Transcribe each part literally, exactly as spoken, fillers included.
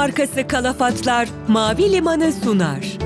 markası Kalafatlar Mavi Liman'ı sunar.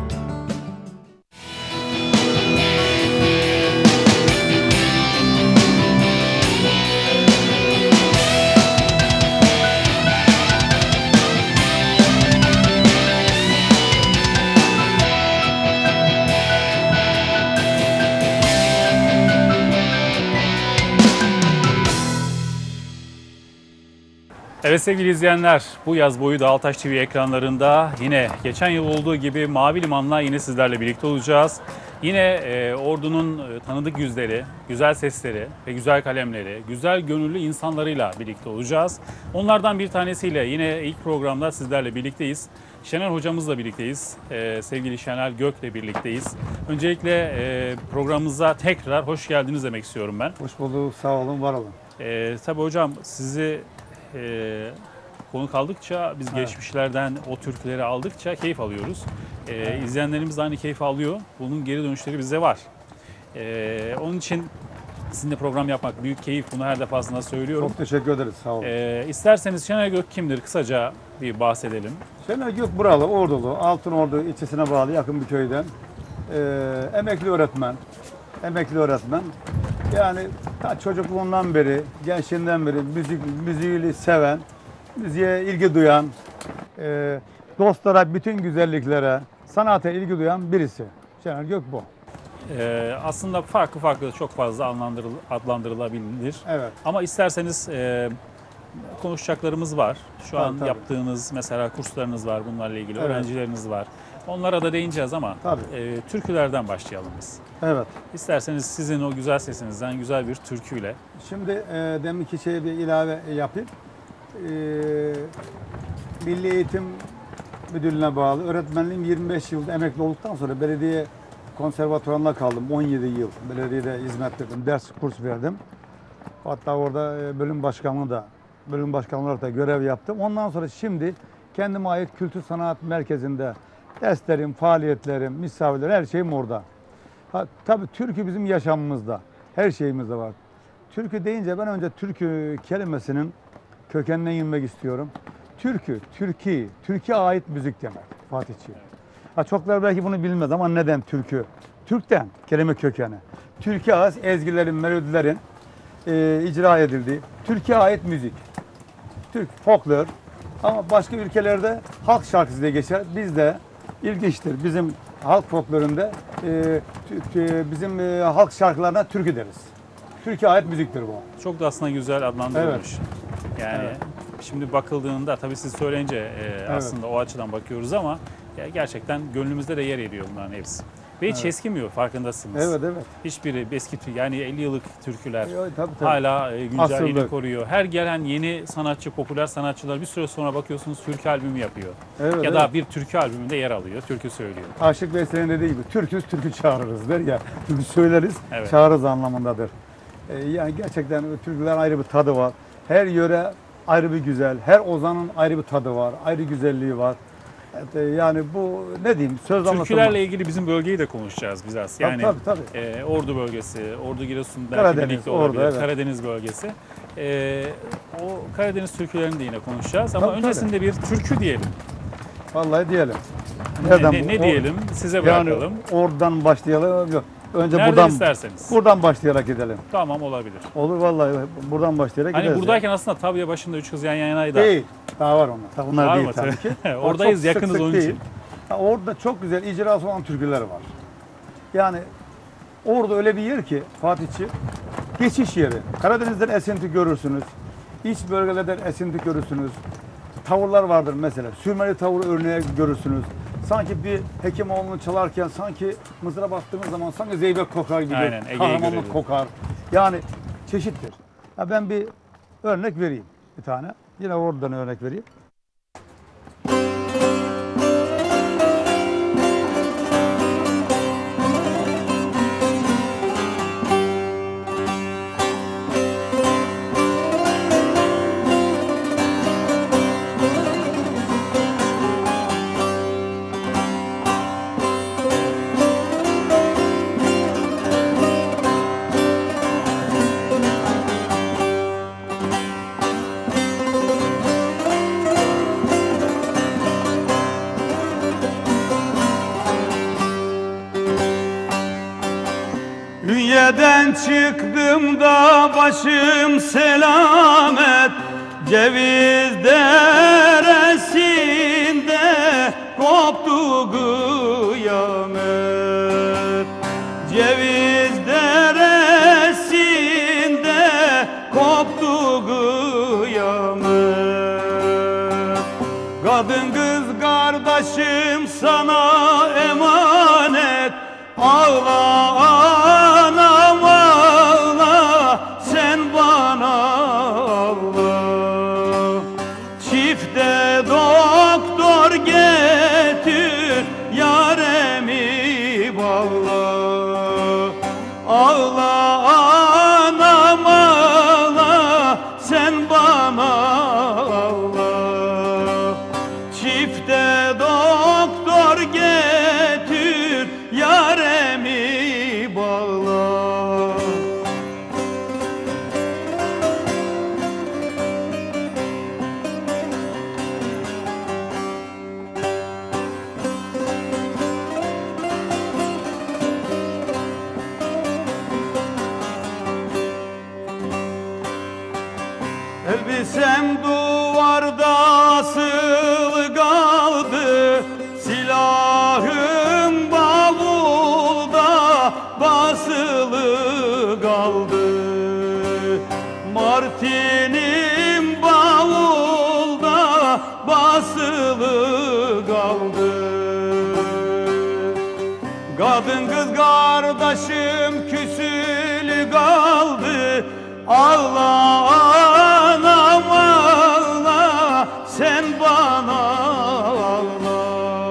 Evet sevgili izleyenler, bu yaz boyu da Altaş T V ekranlarında yine geçen yıl olduğu gibi Mavi Liman'la yine sizlerle birlikte olacağız. Yine e, Ordu'nun e, tanıdık yüzleri, güzel sesleri ve güzel kalemleri, güzel gönüllü insanlarıyla birlikte olacağız. Onlardan bir tanesiyle yine ilk programda sizlerle birlikteyiz. Şener hocamızla birlikteyiz. E, sevgili Şener Gök'le birlikteyiz. Öncelikle e, programımıza tekrar hoş geldiniz demek istiyorum ben. Hoş bulduk, sağ olun, var olun. E, tabii hocam sizi Ee, konuk aldıkça, biz evet. geçmişlerden o türküleri aldıkça keyif alıyoruz. Ee, evet. İzleyenlerimiz de aynı keyif alıyor. Bunun geri dönüşleri bize var. Ee, onun için sizinle program yapmak büyük keyif. Bunu her defasında söylüyorum. Çok teşekkür ederiz, sağ olun. Ee, isterseniz Şener Gök kimdir? Kısaca bir bahsedelim. Şener Gök buralı, Ordulu. Altınordu ilçesine bağlı yakın bir köyden. Ee, emekli öğretmen. Emekli öğretmen. Yani ta çocukluğundan beri, gençliğinden beri müzik, müziği seven, müziğe ilgi duyan, e, dostlara, bütün güzelliklere, sanata ilgi duyan birisi. Şener Gök bu. Ee, aslında farklı farklı çok fazla adlandırılabilir. Evet. Ama isterseniz e, konuşacaklarımız var. Şu tabii, an tabii. yaptığınız mesela kurslarınız var, bunlarla ilgili evet. öğrencileriniz var. Onlara da değineceğiz ama e, türkülerden başlayalım biz. Evet. İsterseniz sizin o güzel sesinizden güzel bir türküyle. Şimdi e, deminki şeye bir ilave yapayım. E, Milli Eğitim Müdürlüğü'ne bağlı öğretmenliğim yirmi beş yıl emekli olduktan sonra belediye konservatuvarına kaldım. on yedi yıl belediyede hizmet verdim, ders kurs verdim. Hatta orada bölüm başkanlığı da bölüm başkanlığı olarak da görev yaptım. Ondan sonra şimdi kendime ait kültür sanat merkezinde derslerim, faaliyetlerim, misafirlerim, her şeyim orada. Ha, tabii türkü bizim yaşamımızda, her şeyimizde var. Türkü deyince ben önce türkü kelimesinin kökenine inmek istiyorum. Türkü, Türkiye, Türkiye ait müzik demek Fatihçi. Ha, çoklar belki bunu bilmez ama neden türkü? Türk'ten kelime kökeni. Türkiye ait ezgilerin, melodilerin e, icra edildiği, Türkiye ait müzik. Türk, folklor. Ama başka ülkelerde halk şarkısı diye geçer. Bizde ilginçtir. Bizim halk folklorunda e, t- bizim e, halk şarkılarına türkü deriz. Türkiye ait müziktir bu. Çok da aslında güzel adlandırılmış. Evet. Yani evet. Şimdi bakıldığında tabii siz söyleyince e, evet. aslında o açıdan bakıyoruz ama ya gerçekten gönlümüzde de yer ediyor bunların hepsi. Ve hiç evet. eskimiyor, farkındasınız. Evet, evet. Hiçbiri eski, yani elli yıllık türküler evet, tabii, tabii. hala e, güncelliğini koruyor. Her gelen yeni sanatçı, popüler sanatçılar bir süre sonra bakıyorsunuz türkü albümü yapıyor. Evet, ya da evet. bir türkü albümünde yer alıyor, türkü söylüyor. Aşık Veysel'in dediği gibi türküz türkü çağırırız der ya. Türkü söyleriz, evet. çağırırız anlamındadır. Ee, yani gerçekten türkülerin ayrı bir tadı var. Her yöre ayrı bir güzel, her ozanın ayrı bir tadı var, ayrı güzelliği var. Yani bu ne diyeyim söz anlatılmaz. Türkülerle ilgili bizim bölgeyi de konuşacağız biraz. Yani tabii, tabii, tabii. E, Ordu bölgesi, Ordu Giresun belki Karadeniz, birlikte olabilir. Ordu, evet. Karadeniz bölgesi. E, o Karadeniz türkülerini de yine konuşacağız ama tabii, öncesinde tabii. bir türkü diyelim. Vallahi diyelim. Nereden ne, ne, ne diyelim? Size bırakalım. Yani oradan başlayalım. Yok. Önce nereden buradan isterseniz. Buradan başlayarak gidelim. Tamam, olabilir. Olur vallahi buradan başlayarak hani gideriz. Hani buradayken ya. Aslında tabiye başında üç kız yan yanaydı. Değil. Daha var onlar. Bunlar var değil mı? tabii ki. Oradayız, yakınız sık onun değil. için. Ha, orada çok güzel icrası olan türküler var. Yani orada öyle bir yer ki Fatihçi, geçiş yeri. Karadeniz'den esinti görürsünüz. İç bölgelerden esinti görürsünüz. Tavırlar vardır mesela. Sürmeli tavır örneği görürsünüz. Sanki bir Hekimoğlu'nu çalarken sanki mızrağa baktığınız zaman sanki zeybek kokar gibi. Aynen, kahramanlık kokar. Yani çeşittir. Ya ben bir örnek vereyim bir tane. Yine oradan örnek vereyim. Ünye'den çıktım da başım selamet, Ceviz deresinde koptu kıyamet. Ceviz deresinde koptu kıyamet. Kadın kız kardeşim sana emanet, ağla anam ağla, sen bana ağla. Çifte doktor getir, yaremi bağla. Ağla anam ağla, sen bana ağla. Çifte doktor getir, yaremi bağla. Elbisem duvarda asılı kaldı, silahım bavulda basılı kaldı. Martinim bavulda basılı kaldı. Kadın kız kardeşim küsülü kaldı, ağla anam ağla, sen bana ağla.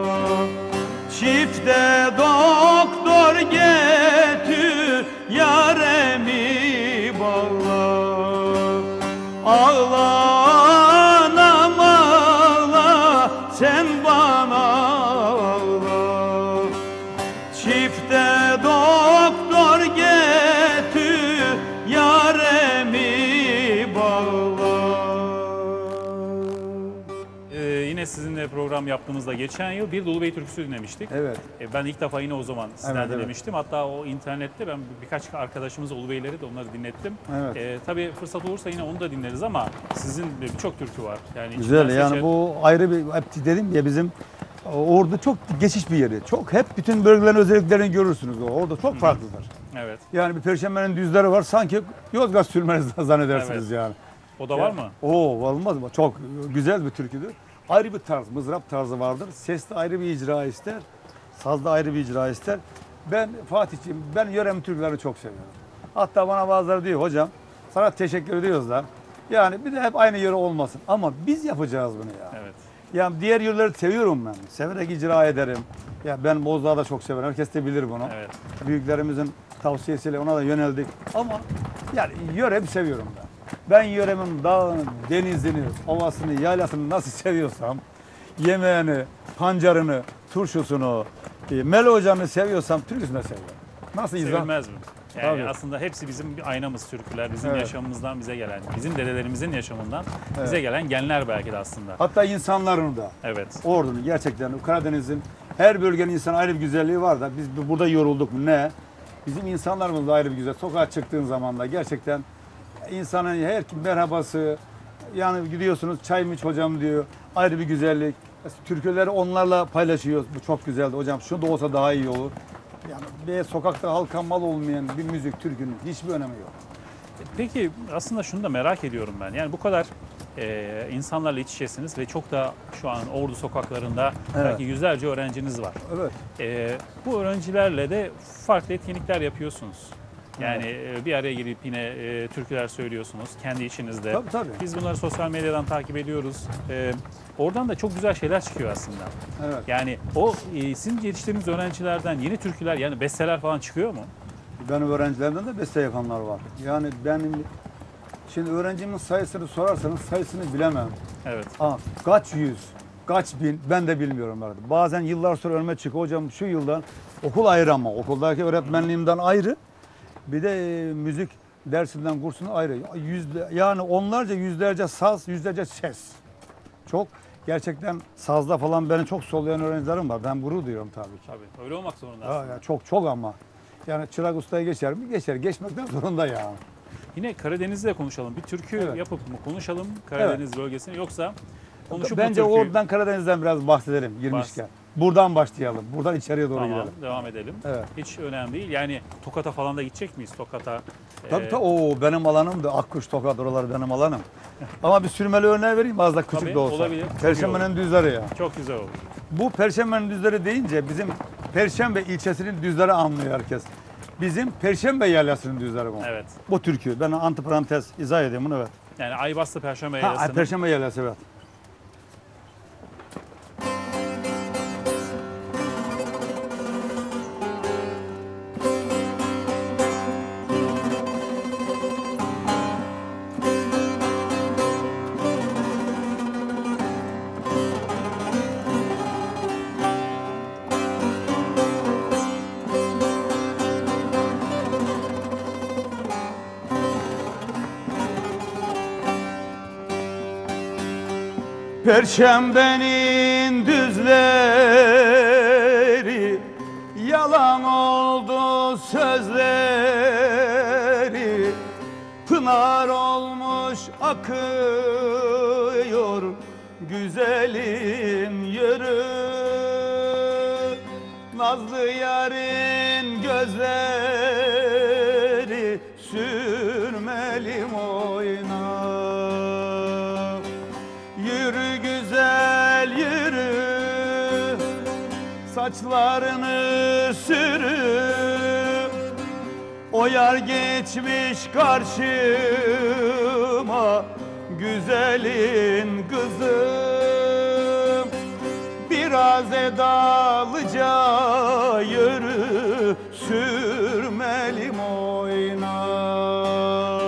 Çifte doktor getir, yaremi bağla. Ağla anam ağla, sen bana ağla. Çifte doktor getir, yaremi bağla. Ee, yine sizinle program yaptığımızda geçen yıl bir Dolu Bey türküsü dinlemiştik. Evet. Ee, ben ilk defa yine o zaman sizden Evet, evet. dinlemiştim. Hatta o internette ben birkaç arkadaşımız Ulu Beyleri de onları dinlettim. Evet. Ee, tabii fırsat olursa yine onu da dinleriz ama sizin de birçok türkü var. Yani Güzel içinden yani seçer- bu ayrı bir, hep dedim ya bizim orada çok geçiş bir yeri. Çok hep bütün bölgelerin özelliklerini görürsünüz. Orada çok farklıdır. Evet. Yani bir Perşembe'nin düzleri var, sanki Yozgat sürmeniz zannedersiniz Evet. yani. O da var mı? Oo, olmaz mı? Çok güzel bir türküdür. Ayrı bir tarz, mızrap tarzı vardır. Ses de ayrı bir icra ister. Saz da ayrı bir icra ister. Ben Fatih'ciğim, ben yörem türkülerini çok seviyorum. Hatta bana bazıları diyor, hocam sana teşekkür ediyoruz da. Yani bir de hep aynı yöre olmasın. Ama biz yapacağız bunu ya. Evet. Yani diğer yörleri seviyorum ben. Severek icra ederim. Ya ben Bozdağ'ı da çok severim. Herkes de bilir bunu. Evet. Büyüklerimizin tavsiyesiyle ona da yöneldik. Ama yani yöremi seviyorum ben. Ben yöremin dağını, denizini, ovasını, yaylasını nasıl seviyorsam, yemeğini, pancarını, turşusunu, e, melocanını seviyorsam türküsünü de seviyorum. Nasıl izah? Sevilmez mi? Yani Tabii. aslında hepsi bizim bir aynamız türküler. Bizim Evet. yaşamımızdan bize gelen, bizim dedelerimizin yaşamından Evet. bize gelen genler belki de aslında. Hatta insanların da. Evet. Ordu'nun gerçekten Karadeniz'in her bölgenin insan ayrı bir güzelliği var da biz bu- burada yorulduk mu ne? Bizim insanlarımız da ayrı bir güzel. Sokağa çıktığın zaman da gerçekten insanın her kim merhabası, yani gidiyorsunuz çay mı iç hocam diyor. Ayrı bir güzellik. Türküleri onlarla paylaşıyoruz. Bu çok güzeldi hocam. Şu da olsa daha iyi olur. Yani bir sokakta halka mal olmayan bir müzik türkünün hiçbir önemi yok. Peki aslında şunu da merak ediyorum ben. Yani bu kadar e, insanlarla iç içesiniz ve çok da şu an Ordu sokaklarında Evet. belki yüzlerce öğrenciniz var. Evet. E, bu öğrencilerle de farklı etkinlikler yapıyorsunuz. Yani e, bir araya girip yine e, türküler söylüyorsunuz kendi içinizde. Tabii tabii. Biz bunları sosyal medyadan takip ediyoruz. E, oradan da çok güzel şeyler çıkıyor aslında. Evet. Yani o e, sizin yetiştirdiğiniz öğrencilerden yeni türküler yani besteler falan çıkıyor mu? Benim öğrencilerimden de beste yapanlar var. Yani benim şimdi öğrencimin sayısını sorarsanız sayısını bilemem. Evet. Aa, kaç yüz, kaç bin ben de bilmiyorum. Arada. Bazen yıllar sonra önüme çıkıyor. Hocam şu yıldan okul ayrı ama okuldaki öğretmenliğimden ayrı. Bir de e, müzik dersinden kursundan ayrı. Yüzde, yani onlarca yüzlerce saz, yüzlerce ses. Çok gerçekten sazda falan beni çok sollayan öğrencilerim var. Ben gurur duyuyorum tabii ki. Tabii. Öyle olmak zorunda Ya, aslında. ya çok çok ama. Yani çırak ustaya geçer mi? Geçer. Geçmekten zorunda yani. Yine Karadeniz'de konuşalım. Bir türkü Evet. yapıp mı konuşalım Karadeniz bölgesini, yoksa konuşup Bence bu türküyü... oradan Karadeniz'den biraz bahsedelim girmişken. Buradan başlayalım. Buradan içeriye doğru Tamam, gidelim. devam edelim. Evet. Hiç önemli değil. Yani Tokat'a falan da gidecek miyiz? Tokat'a. Tabii e, tabii. Oo, benim alanım da Akkuş, Tokat, oralar benim alanım. Ama bir sürmeli örneği vereyim, az da küçük Tabii, de olsa. olabilir. Çok iyi Perşembe'nin düzleri ya. Çok güzel olur. Bu Perşembe'nin düzleri deyince bizim Perşembe ilçesinin düzleri anlıyor herkes. Bizim Perşembe yaylasının düzleri bu. Evet. Bu türkü. Ben antiparantez izah edeyim bunu, evet. Yani Aybaslı Perşembe Ha, Yaylası'nın. Perşembe yaylası, evet. Perşembenin düzleri yalan oldu sözleri, pınar olmuş akıyor güzelin yürü, nazlı yarın gözleri sürmelim oynar. Yürü güzel yürü, saçlarını sürü, o yar geçmiş karşıma güzelin kızım. Biraz edalıca yürü, sürmelim oynar.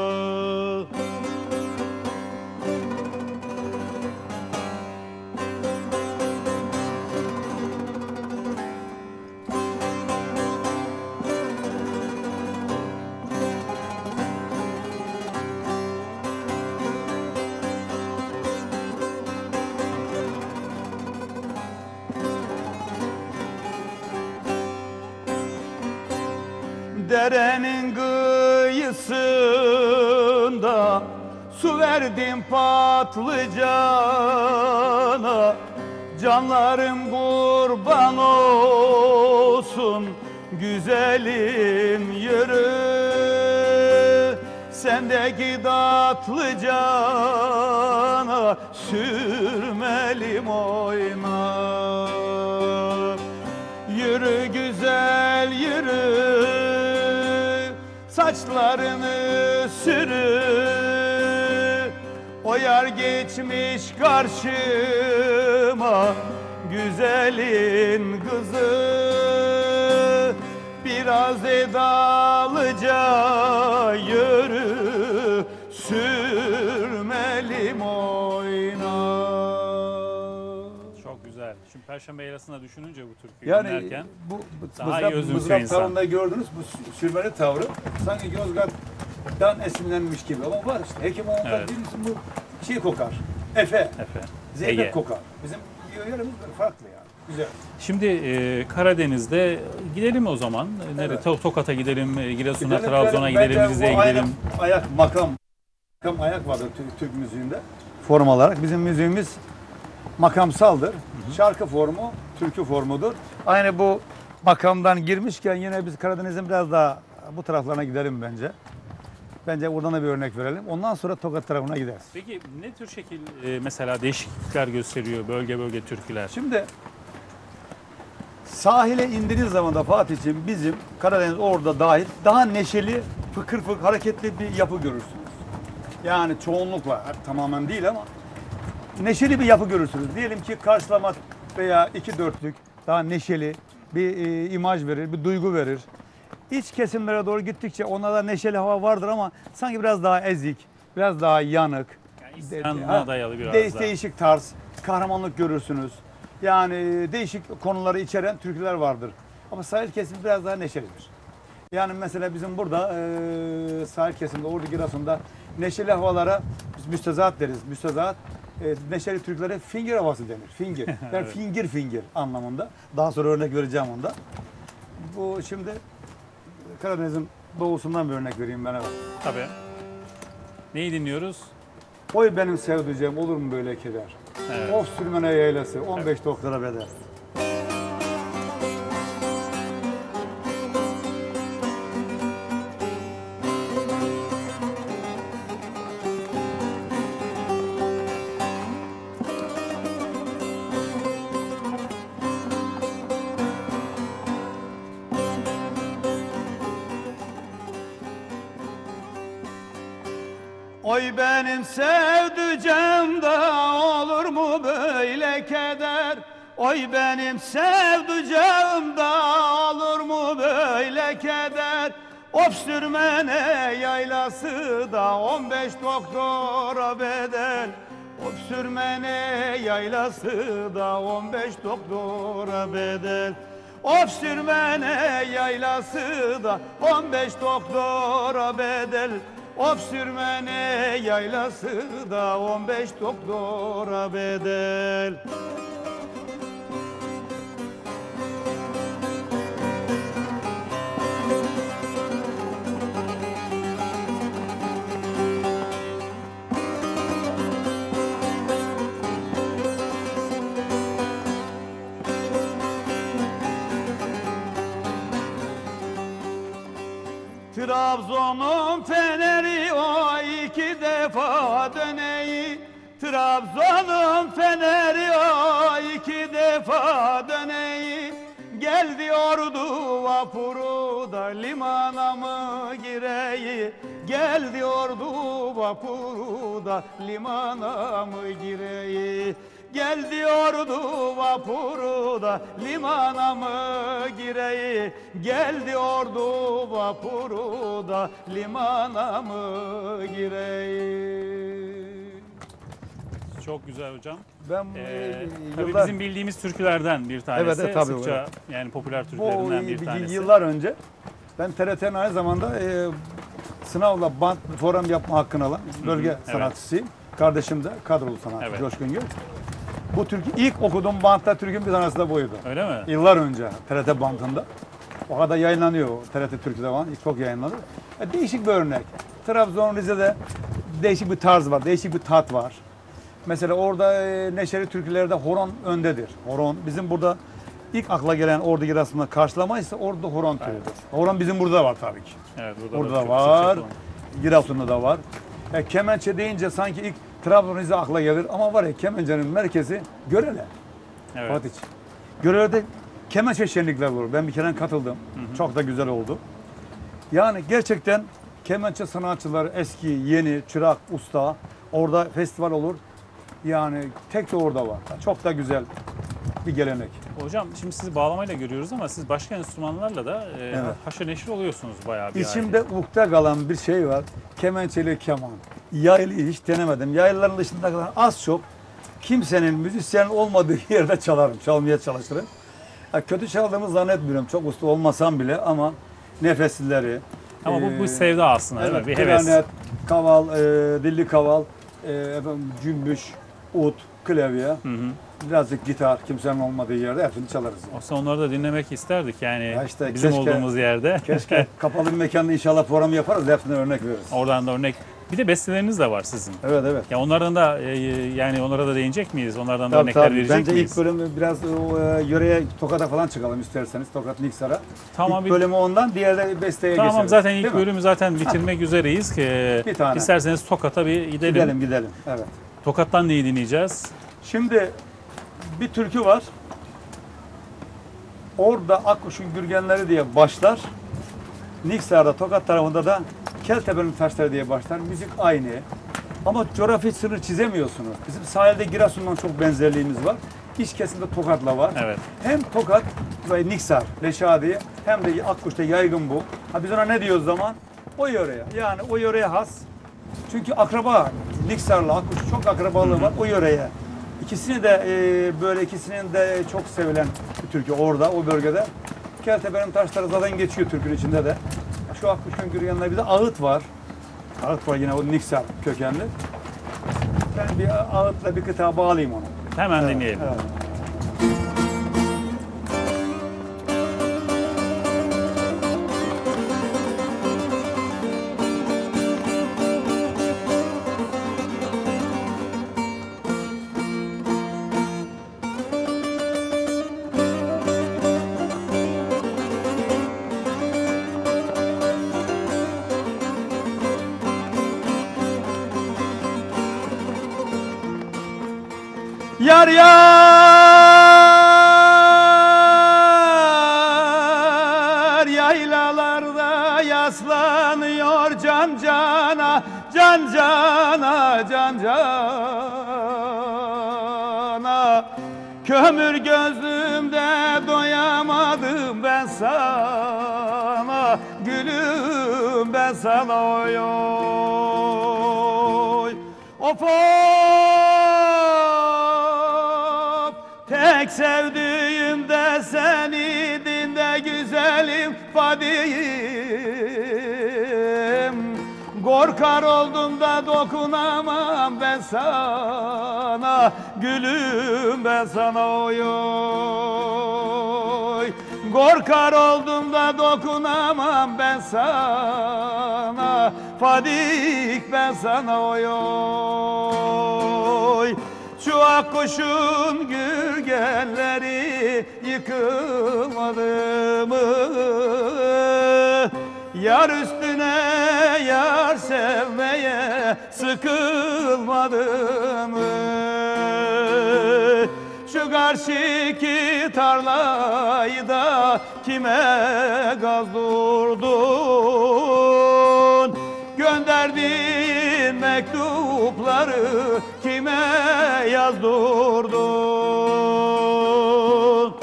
Derenin kıyısında su verdim patlıcana, canlarım kurban olsun güzelim yürü. Sendeki tatlı cana sürmelim oynar. Yürü güzel yürü, saçlarını sürü, o yar geçmiş karşıma güzelin kızı. Biraz edalıca yürü, sürmelim oynar. Çok güzel. Şimdi Perşembe Yaylası'nda düşününce bu türküyü Yani dinlerken bu, bu daha iyi özümsüyor mızrap insan. tavrında gördünüz, bu sürmeli tavrı sanki Yozgat'tan esinlenmiş gibi, ama var işte. Hekimoğlu'nda Evet. birisi bu şey kokar, Efe, Efe. zeybek Ege. kokar. Bizim yerimiz böyle farklı yani. Güzel. Şimdi e, Karadeniz'de gidelim o zaman. Nereye? Evet. To- Tokat'a gidelim, e, Giresun'a, Gidelim, Trabzon'a gidelim. gidelim, Bence Rize'ye bu ayak- gidelim. Ayak, makam, makam ayak vardır Türk, Türk müziğinde. Form olarak bizim müziğimiz makamsaldır. Şarkı formu, türkü formudur. Aynı bu makamdan girmişken yine biz Karadeniz'in biraz daha bu taraflarına gidelim bence. Bence buradan da bir örnek verelim. Ondan sonra Tokat tarafına gideriz. Peki ne tür şekil e, mesela değişiklikler gösteriyor bölge bölge türküler? Şimdi sahile indiğiniz zaman da Fatih'ciğim bizim Karadeniz orada dahil daha neşeli, fıkır fıkır hareketli bir yapı görürsünüz. Yani çoğunlukla, tamamen değil ama neşeli bir yapı görürsünüz. Diyelim ki karşılama veya iki dörtlük daha neşeli bir e, imaj verir, bir duygu verir. İç kesimlere doğru gittikçe onlarda neşeli hava vardır ama sanki biraz daha ezik, biraz daha yanık. Yani isyanına Ha, dayalı biraz de- daha. Değişik tarz, kahramanlık görürsünüz. Yani değişik konuları içeren türküler vardır. Ama sahil kesimi biraz daha neşelidir. Yani mesela bizim burada e, sahil kesimde, Ordu Giresun'da neşeli havalara biz müstezat deriz. Müstezat e, neşeli türkülere fingir havası denir. Fingir. Yani Evet. fingir fingir anlamında. Daha sonra örnek vereceğim onda. Bu şimdi Karadeniz'in doğusundan bir örnek vereyim ben. Evet. Tabii. Neyi dinliyoruz? Oy benim sevdiceğim olur mu böyle keder? Evet. Of sürmene yaylası on beş doktora bedel. Oy benim sevducam da olur mu böyle keder? Oy benim sevducam da olur mu böyle keder? Of sürmene yaylası da on beş doktora bedel. Of sürmene yaylası da on beş doktora bedel. Of sürmene yaylası da on beş doktora bedel. Of sürmene yaylası da on beş doktora bedel. Trabzon'un feneri o iki defa döneyi. Trabzon'un feneri o iki defa döneyi. Gel diyordu vapuru da limana mı gireyi? Gel diyordu vapuru da limana mı gireyi? Gel diyordu vapuru da limana mı gireyi? Gel diyordu vapuru da limana mı gireyi? Çok güzel hocam. Ben Ee, e, tabii yıllar, bizim bildiğimiz türkülerden bir tanesi. Evet, evet, tabii, Sıkça evet. yani popüler bu türkülerinden bir tanesi. yıllar önce ben T R T'nin aynı zamanda e, sınavla band program yapma hakkını alan bölge evet. sanatçısıyım. Kardeşim de kadrolu sanatçı Evet. Coşkun Gök. Bu türkü ilk okuduğum bantta türkünün bir tanesi de buydu. Öyle mi? Yıllar önce T R T bandında. O kadar yayınlanıyor T R T Türkü'de falan. Çok yayınlanır. E, değişik bir örnek. Trabzon, Rize'de değişik bir tarz var, değişik bir tat var. Mesela orada e, neşeli türkülerde horon öndedir. Horon bizim burada ilk akla gelen Ordu Giresun'da karşılama ise orada horon türüdür. Horon bizim burada da var tabii ki. Evet, burada, Burada da çok var. sıkça Giresun'da da var. E, kemençe deyince sanki ilk Trabzon, Rize akla gelir ama var ya kemencenin merkezi Görele. Evet. Fatih. Görele'de kemençe şenlikler olur. Ben bir kere katıldım. Hı hı. Çok da güzel oldu. Yani gerçekten kemençe sanatçıları eski, yeni, çırak, usta orada festival olur. Yani tek de orada var. Çok da güzel bir gelenek. Hocam şimdi sizi bağlamayla görüyoruz ama siz başka enstrümanlarla da e, Evet. haşır neşir oluyorsunuz bayağı bir İçimde aile. ukde kalan bir şey var. Kemençeli keman. Yaylıyı hiç denemedim. Yaylıların dışında kalan az çok kimsenin müzisyen olmadığı yerde çalarım. Çalmaya çalışırım. Ha, kötü çaldığımı zannetmiyorum. Çok usta olmasam bile ama nefeslileri. Ama bu, bu e, sevda aslında değil evet, mi? Bir heves. klarnet, kaval, e, dilli kaval, e, efendim, cümbüş, ut, klavye, Hı hı. birazcık gitar, kimsenin olmadığı yerde hepsini çalarız. Yani. Aslında onları da dinlemek isterdik yani Ya işte bizim keşke- olduğumuz yerde. Keşke kapalı bir mekanda inşallah program yaparız, hepsine örnek veririz. Oradan da örnek. Bir de besteleriniz de var sizin. Evet, evet. Ya onlardan da e, yani onlara da değinecek miyiz? Onlardan da Tabii, örnekler tabii. verecek Bence miyiz? ilk bölümü biraz o, e, yöreye, Tokat'a falan çıkalım isterseniz. Tokat, Niksar'a. Tamam, ilk bir- bölümü ondan, diğer de besteye Tamam geçelim. zaten ilk Değil mi? bölümü zaten bitirmek üzereyiz ki. Bir tane. İsterseniz Tokat'a bir gidelim. Gidelim, gidelim. Evet. Tokat'tan neyi dinleyeceğiz? Şimdi bir türkü var. Orada Akkuş'un Gürgenleri diye başlar. Niksar'da, Tokat tarafında da Keltepe'nin Taşları diye başlar. Müzik aynı. Ama coğrafi sınır çizemiyorsunuz. Bizim sahilde Giresun'dan çok benzerliğimiz var. İç kesimde Tokat'la var. Evet. Hem Tokat ve Niksar, Reşadi hem de Akkuş'ta yaygın bu. Ha biz ona ne diyoruz zaman? O yöreye. Yani o yöreye has. Çünkü akraba Niksar'la Akkuş çok akrabalığı var o yöreye. İkisini de e, böyle ikisinin de çok sevilen bir türkü orada o bölgede. Keltepe'nin Taşları zaten geçiyor türkünün içinde de. Şu Akkuş'un Gürgenleri bir de ağıt var. Ağıt var yine o Niksar kökenli. Ben bir ağıtla bir kıta bağlayayım onu. Hemen Evet, dinleyelim. evet. Yar yar yaylalarda yaslanıyor can cana, can cana, can cana. Kömür gözlümde doyamadım ben sana, gülüm ben sana oy oy. Of of, tek sevdiğim de seniydin de güzelim Fadiyim. Korkar oldum da dokunamam ben sana, gülüm ben sana oy oy. Korkar oldum da dokunamam ben sana, Fadik ben sana oy oy. Şu akkuşun gürgenleri yıkılmadı mı? Yar üstüne yar sevmeye sıkılmadı mı? Şu karşıki tarlayı da kime gazdurdun? Gönderdiğin mektupları kime yazdırdın?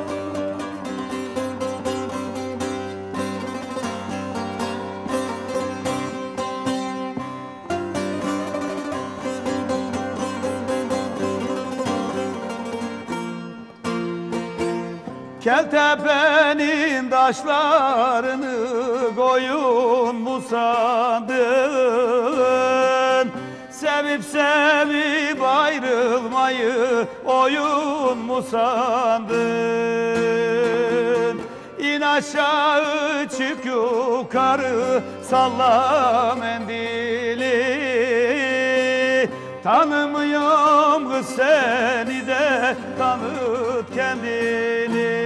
Keltepe'nin taşlarını koyun mu sandın? Sevip sevip ayrılmayı oyun mu sandın? İn aşağı çık yukarı salla mendili. Tanımıyorum kız seni de tanıt kendini.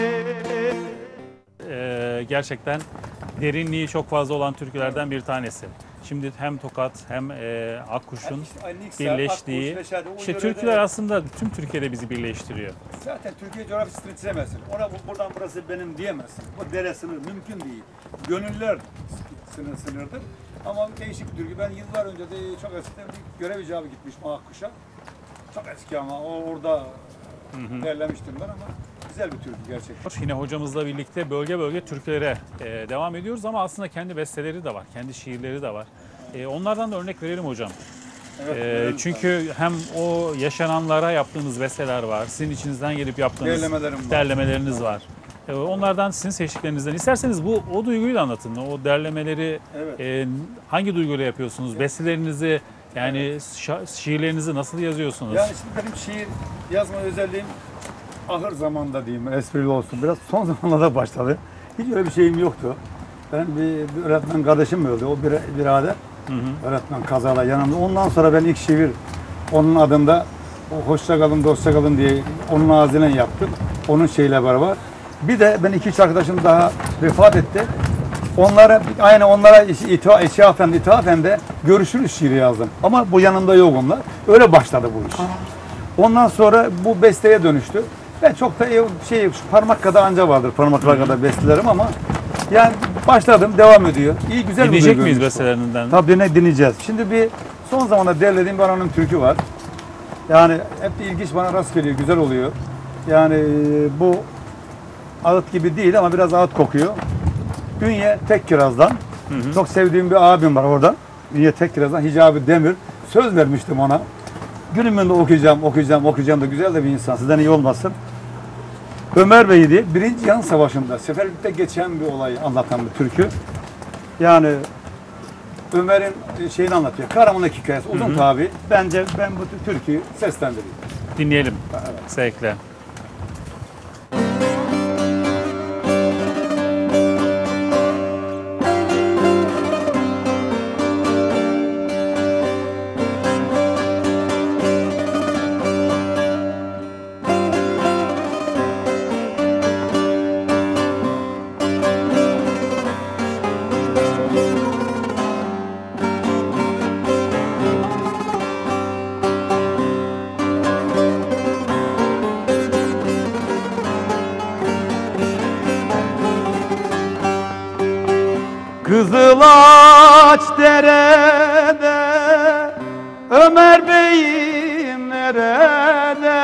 Ee, gerçekten derinliği çok fazla olan türkülerden bir tanesi. Şimdi hem Tokat hem e, Akkuş'un birleştiği, işte türküler aslında tüm Türkiye'de bizi birleştiriyor. Zaten Türkiye coğrafyasını çizemezsin. Ona buradan burası benim diyemezsin. Bu dere sınır mümkün değil. Gönüller sınır sınırdır. Ama değişik bir türkü. Ben yıllar önce de çok eskiden bir görev icabı gitmişim Akkuş'a. Çok eski ama orada derlemiştim ben ama güzel bir türkü gerçekten. Yine hocamızla birlikte bölge bölge türkülere e, devam ediyoruz ama aslında kendi besteleri de var, kendi şiirleri de var. E, onlardan da örnek verelim hocam. Evet, E, çünkü hem o yaşananlara yaptığınız besteler var, sizin içinizden gelip yaptığınız Derlemelerim var. derlemeleriniz var. E, onlardan sizin seçtiklerinizden. İsterseniz bu o duyguyu da anlatın. O derlemeleri Evet. e, hangi duyguyla yapıyorsunuz? Bestelerinizi yani şa- şiirlerinizi nasıl yazıyorsunuz? Yani şimdi benim şiir yazma özelliğim ahır zamanda diyeyim, esprili olsun. Biraz son zamanlarda başladı. Hiç öyle bir şeyim yoktu. Ben bir, bir öğretmen kardeşim öldü, o bir birader. Hı hı. Öğretmen kazada yanımda. Ondan sonra ben ilk şiir onun adında o hoşça kalın, dostça kalın diye onun ağzıyla yaptım. Onun şeyle beraber. Bir de ben iki üç arkadaşım daha vefat etti. Onlara aynı onlara ita, ithafen ithafen de görüşürüz şiiri yazdım. Ama bu yanımda yok onlar. Öyle başladı bu iş. Ondan sonra bu besteye dönüştü. Ben çok da şey şu parmak kadar anca vardır parmaklar kadar bestelerim ama yani başladım devam ediyor. İyi güzel bir Dinleyecek miyiz duygu. bestelerinden? Tabii ne dinleyeceğiz. Şimdi bir son zamanda derlediğim bir anonum türkü var. Yani hep de ilginç bana rast geliyor, güzel oluyor. Yani bu ağıt gibi değil ama biraz ağıt kokuyor. Ünye Tekkiraz'dan. Hı hı. Çok sevdiğim bir abim var orada. Ünye Tekkiraz'dan Hicabi Demir. Söz vermiştim ona. Günümünde okuyacağım, okuyacağım, okuyacağım da güzel de bir insan. Sizden iyi olmasın. Ömer Bey'di. Birinci Cihan Savaşı'nda seferlikte geçen bir olayı anlatan bir türkü. Yani Ömer'in şeyini anlatıyor. Kahramanlık hikayesi. Uzun tabi. Bence ben bu türküyü seslendireyim. Dinleyelim. Evet. Zevkle. Kızılaç derede, Ömer Bey'im nerede?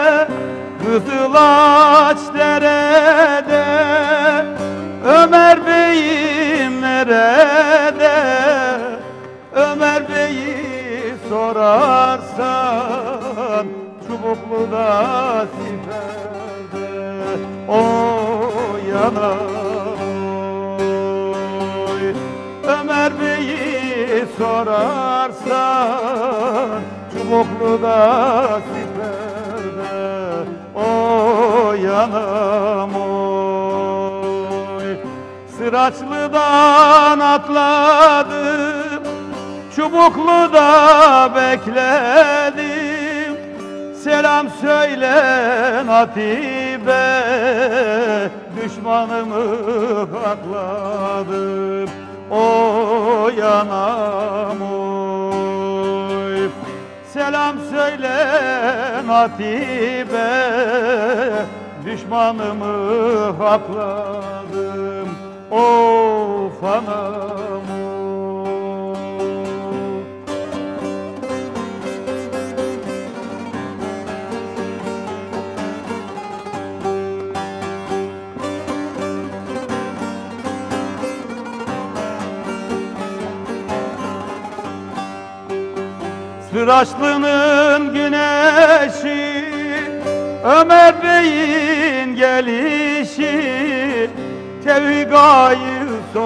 Kızılaç derede, Ömer Bey'im nerede? Ömer Bey'i sorarsan Çubuklu'da siferde o yana. Ömer Bey'i sorarsan Çubuklu'da siferde o yanam oy. Sıraçlı'dan atladım, Çubuklu'da bekledim. Selam söyle Natibe, düşmanımı hakladım. O yanam oy. Selam söyle Natibe, düşmanımı hakladım. Of anam oy. Sıraçlı'nın güneşi, Ömer Bey'in gelişi, Tevga'yı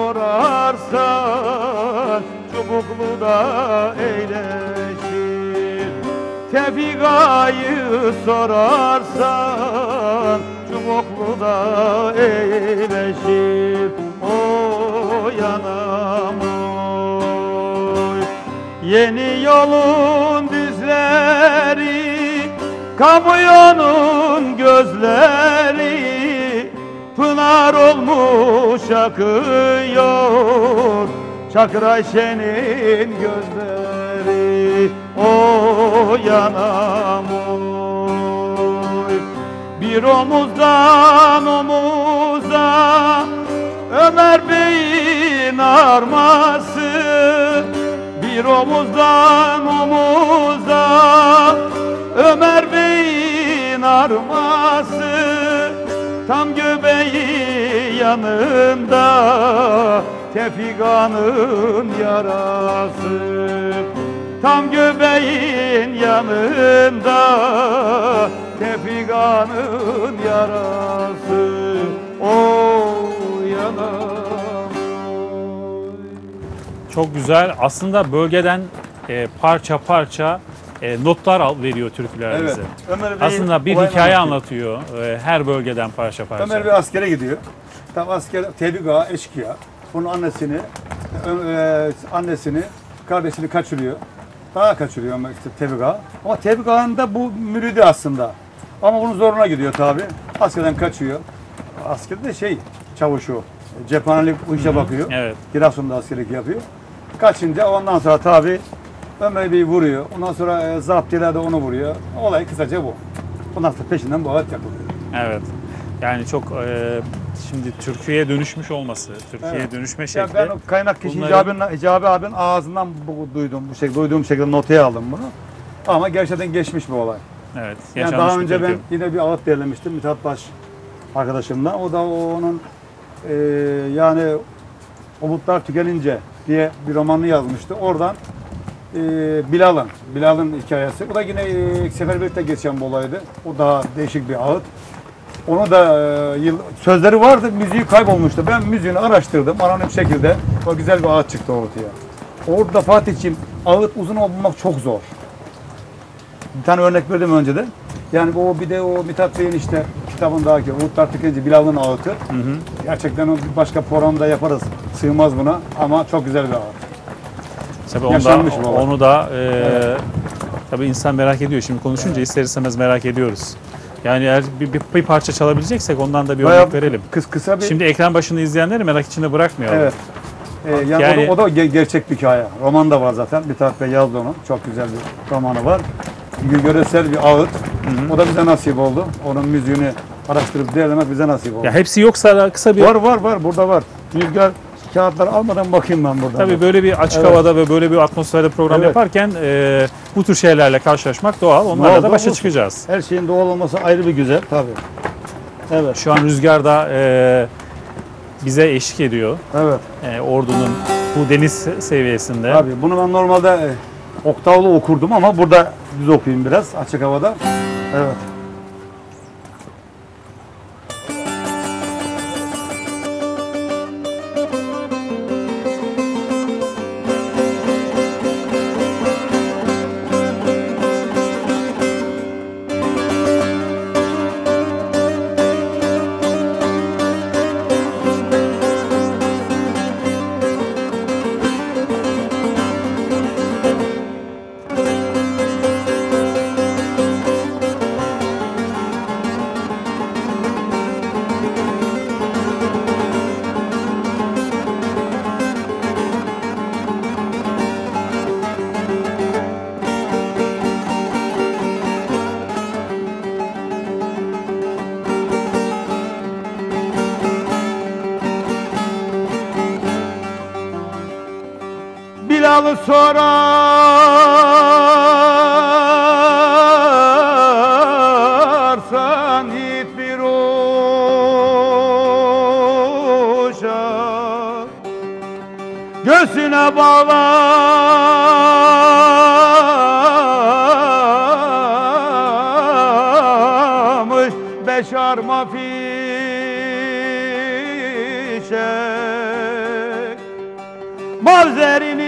sorarsan Çubuklu'da eyleşir. Tevga'yı sorarsan Çubuklu'da eyleşir. O yanam oy. Yeni yolun düzleri, kamyonun gözleri, pınar olmuş akıyor Çakır Ayşe'nin gözleri. O yanam oy. Bir omuzdan omuza Ömer Bey'in arması, bir omuzdan omuza Ömer Bey'in arması, tam göbeği yanında Tevfika'nın yarası. Tam göbeğin yanında Tevfika'nın yarası. O yanam. Çok güzel. Aslında bölgeden e, parça parça e, notlar al, veriyor türküler bize. Ömer Bey Aslında bir hikaye anlatıyor. E, her bölgeden parça parça. Ömer Bey askere gidiyor. Tam asker Tevfik eşkıya. Bunun annesini, e, annesini, kardeşini kaçırıyor. Daha kaçırıyor işte Tevfik Ağa. Ama Tevfik Ağa'nın da bu müridi aslında. Ama bunun zoruna gidiyor tabi. Askerden kaçıyor. Askerde de şey, çavuşu. Cephanelik bu işe bakıyor. Evet. Giresun'da askerlik yapıyor. Kaçınca ondan sonra tabi Ömer Bey'i vuruyor. Ondan sonra e, zaptiyeler de onu vuruyor. Olay kısaca bu. Ondan sonra peşinden bu alet yapılıyor. Evet. Yani çok e, şimdi Türkiye'ye dönüşmüş olması, Türkiye'ye Evet. dönüşme şekli. Ya ben o kaynak kişi bunları- Hicabi, Hicabi abinin ağzından bu, duydum, bu şekilde, duyduğum şekilde notaya aldım bunu. Ama gerçekten geçmiş bir olay. Evet. Yani yaşanmış daha bir önce ben türkü. yine bir ağıt derlemiştim Mithat Baş arkadaşımla. O da onun e, yani Umutlar Tükenince diye bir romanını yazmıştı. Oradan e, Bilal'ın, Bilal'ın hikayesi. Bu da yine e, seferberlikte geçen bir olaydı. O daha değişik bir ağıt. Onu da e, yıl, sözleri vardı, müziği kaybolmuştu. Ben müziğini araştırdım, anonim şekilde. O güzel bir ağıt çıktı ortaya. Orada Fatih'ciğim, ağıt uzun olmak çok zor. Bir tane örnek verdim önce de. Yani o bir de o Mithat Bey'in işte kitabındaki Umutlar Tükenince Bilal'ın ağıtı. Hı hı. Gerçekten o bir başka programda yaparız. Sığmaz buna ama çok güzel bir ağıt. Tabii onu Yaşanmış da, bu olay. onu da e, Evet. tabii insan merak ediyor. Şimdi konuşunca ister istemez merak ediyoruz. Yani eğer bir, bir, bir parça çalabileceksek ondan da bir Bayağı örnek verelim. Kıs, kısa bir... Şimdi ekran başında izleyenleri merak içinde bırakmayalım. Evet. Ee, yani, Yani- o da, o da ge- gerçek bir hikaye. Roman da var zaten. Mithat Bey yazdı onu. Çok güzel bir romanı var. Göresel bir ağıt. O da bize nasip oldu. Onun müziğini araştırıp değerlemek bize nasip oldu. Ya hepsi yoksa da kısa bir Var var var. Burada var. Rüzgar kağıtları almadan bakayım ben buradan. Tabii böyle bir açık Evet. havada ve böyle bir atmosferde program Evet. yaparken e, bu tür şeylerle karşılaşmak doğal. Onlarla Doğal, da başa doğal. çıkacağız. Her şeyin doğal olması ayrı bir güzel tabii. Evet. Şu an rüzgar da e, bize eşlik ediyor. Evet. E, Ordu'nun bu deniz seviyesinde. Tabii bunu ben normalde e, oktavlı okurdum ama burada düz okuyayım biraz açık havada. Evet. Bilal'ı sorarsan yiğit bir uşak göğsüne bağlamış beş arma fişek mavzerini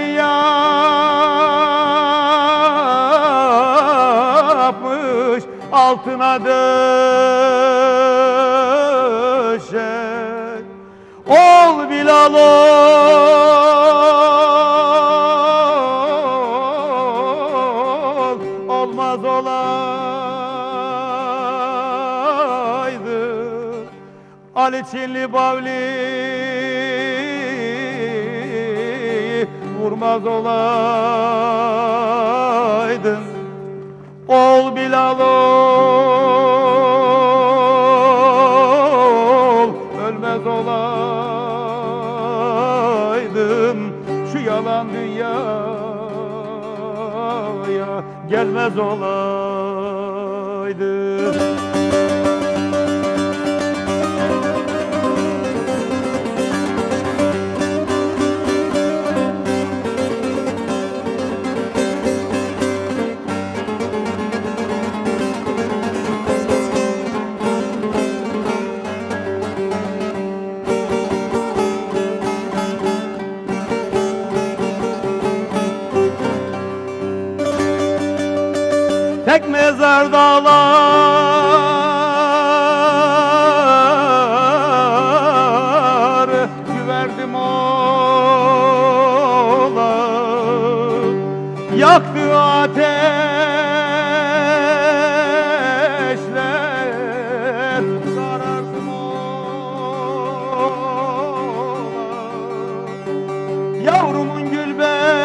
yapmış altına döşek ol Bilal ol olmaz olaydı Ali Çinli Bavli vurmaz olaydın ol Bilal ol ölmez olaydın şu yalan dünyaya gelmez olaydın. Tek mezar dağlar güverdim ola yaktı ateşler sarardım ola yavrumun gül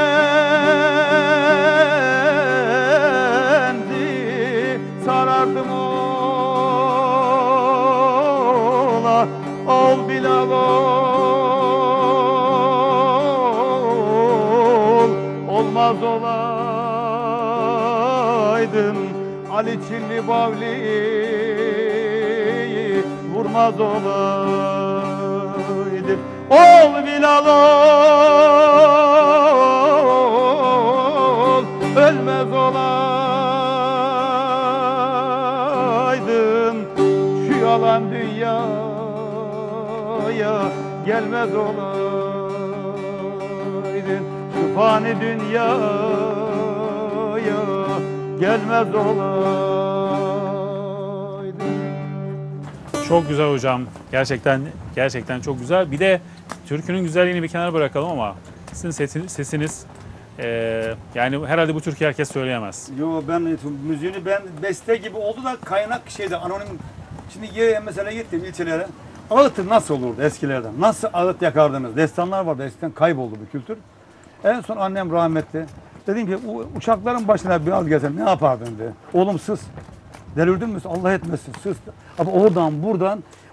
sarardım ola ol Bilal ol olmaz olaydın Ali Çinli Bavli'yi vurmaz olaydın ol Bilal ol ölmez olaydın şu yalan dünyaya gelmez olaydın şu fani dünyaya gelmez olaydın. Çok güzel hocam. Gerçekten gerçekten çok güzel. Bir de türkünün güzelliğini bir kenara bırakalım ama sizin sesi- sesiniz e, yani herhalde bu türküyü herkes söyleyemez. Yo ben müziğini ben beste gibi oldu da kaynak şeyde anonim. Şimdi yere mesela gittim ilçelere. Ağıtı nasıl olurdu eskilerden? Nasıl ağıt yakardınız? Destanlar vardı eskiden kayboldu bu kültür. En son annem rahmetli. Dedim ki uçakların başına biraz gelsen ne yapardın dedi. Oğlum sus. Delirdin mi? Allah etmesin sus. Ama oradan buradan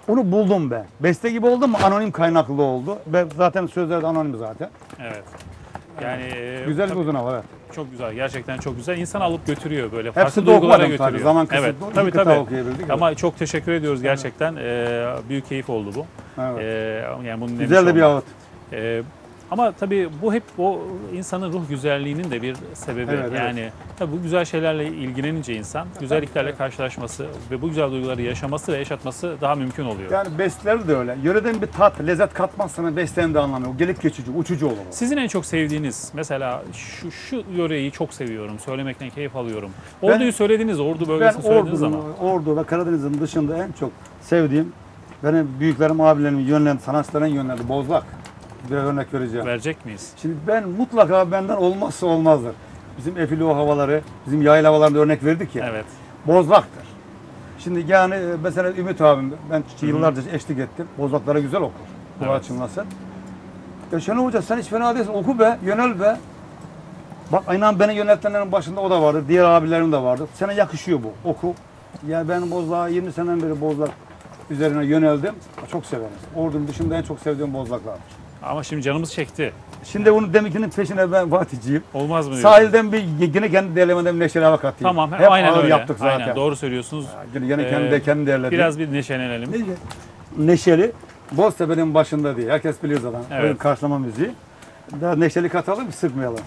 Onu buldum ben. Beste gibi oldu mu anonim kaynaklı oldu. Ben zaten sözler de anonim zaten. Evet. Yani e, Güzel bir tabii uzun hava, evet. çok güzel. Gerçekten çok güzel. İnsan alıp götürüyor böyle. Hepsi Farklı de duygulara okumadım götürüyor. tabii. Zaman kısıtlı. Evet. İki Tabii kıta tabii. okuyabildik, Ama çok teşekkür ediyoruz gerçekten. E, büyük keyif oldu bu. Evet. E, yani bunu Güzel de bir olmak. ağıt. E, ama tabii bu hep o insanın ruh güzelliğinin de bir sebebi. Evet, evet. Yani tabii bu güzel şeylerle ilgilenince insan güzelliklerle karşılaşması ve bu güzel duyguları yaşaması ve yaşatması daha mümkün oluyor. Yani besteler de öyle. Yöreden bir tat, lezzet katmazsanız bestenin de anlamı yok. Gelip geçici, uçucu olur. o. Sizin en çok sevdiğiniz mesela şu, şu yöreyi çok seviyorum, söylemekten keyif alıyorum. Ordu'yu Ben- söylediniz, Ordu Ben bölgesini söylediniz ama. Ordu, Ordu ve Karadeniz'in dışında en çok sevdiğim, benim büyüklerim, abilerim yönlendirdi, sanatçıların yönlendirdi. Bozlak. Bir örnek vereceğim. Verecek miyiz? Şimdi ben mutlaka benden olmazsa olmazdır. Bizim Efilo havaları, bizim yayla havalarında örnek verdik ya. Evet. Bozlaktır. Şimdi yani e, mesela Ümit abim, ben yıllarca eşlik ettim. Bozlaklara güzel okur. Bu Evet. açılmasın. Ya Şenol Hoca sen hiç fena değilsin, oku be, yönel be. Bak aynen beni yöneltenlerin başında o da vardı, diğer abilerim de vardı. Sana yakışıyor bu, oku. Ya ben Bozlak'a yirmi seneden beri Bozlak üzerine yöneldim. Çok severim. Ordunun dışında en çok sevdiğim Bozlaklardır. Ama şimdi canımız çekti. Şimdi onun deminkinin peşine ben Fatih'ciyim. Olmaz mı diyorsun? Sahilden bir yine kendi değerlemeden neşeli hava katayım. Tamam, Hep aynen ağır öyle. yaptık zaten. Aynen, doğru söylüyorsunuz. Yine, yine kendi, Ee, de kendi değerledim. Biraz bir neşelenelim. Neşeli. Boztepe'nin başında diye. Herkes biliyor zaten. Evet. Oyun karşılama müziği. Daha neşeli katalım, sıkmayalım.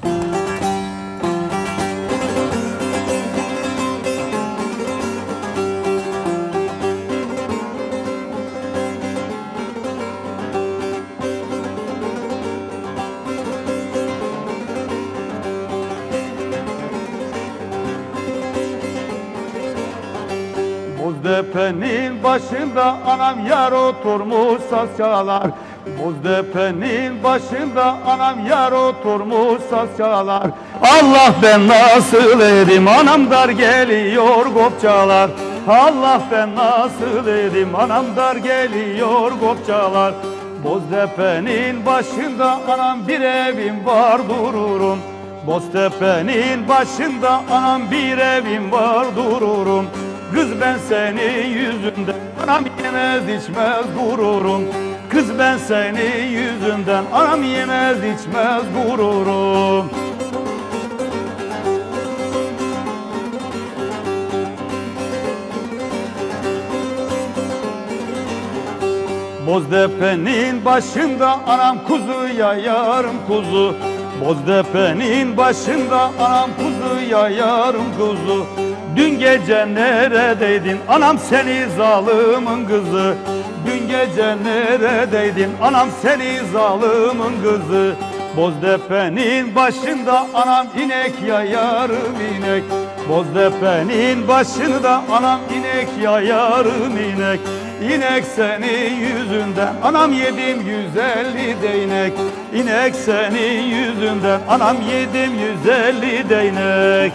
Boztepe'nin başında anam yar oturmuş saz çalar. Boztepe'nin başında anam yar oturmuş saz çalar. Allah ben nasıl edim anam dar geliyor gopçalar. Allah ben nasıl edim anam dar geliyor gopçalar. Boztepe'nin başında anam bir evim var dururum. Boztepe'nin başında anam bir evim var dururum. Kız ben senin yüzünden anam yemez içmez gururum. Kız ben senin yüzünden anam yemez içmez gururum. Boztepe'nin başında anam kuzu yayarım kuzu. Boztepe'nin başında anam kuzu yayarım kuzu. Dün gece neredeydin anam seni zalımın kızı. Dün gece neredeydin anam seni zalımın kızı. Boztepe'nin başında anam inek yayarım inek. Boztepe'nin başında anam inek yayarım inek. İnek senin yüzünden anam yedim yüz elli değnek. İnek senin yüzünden anam yedim yüz elli değnek.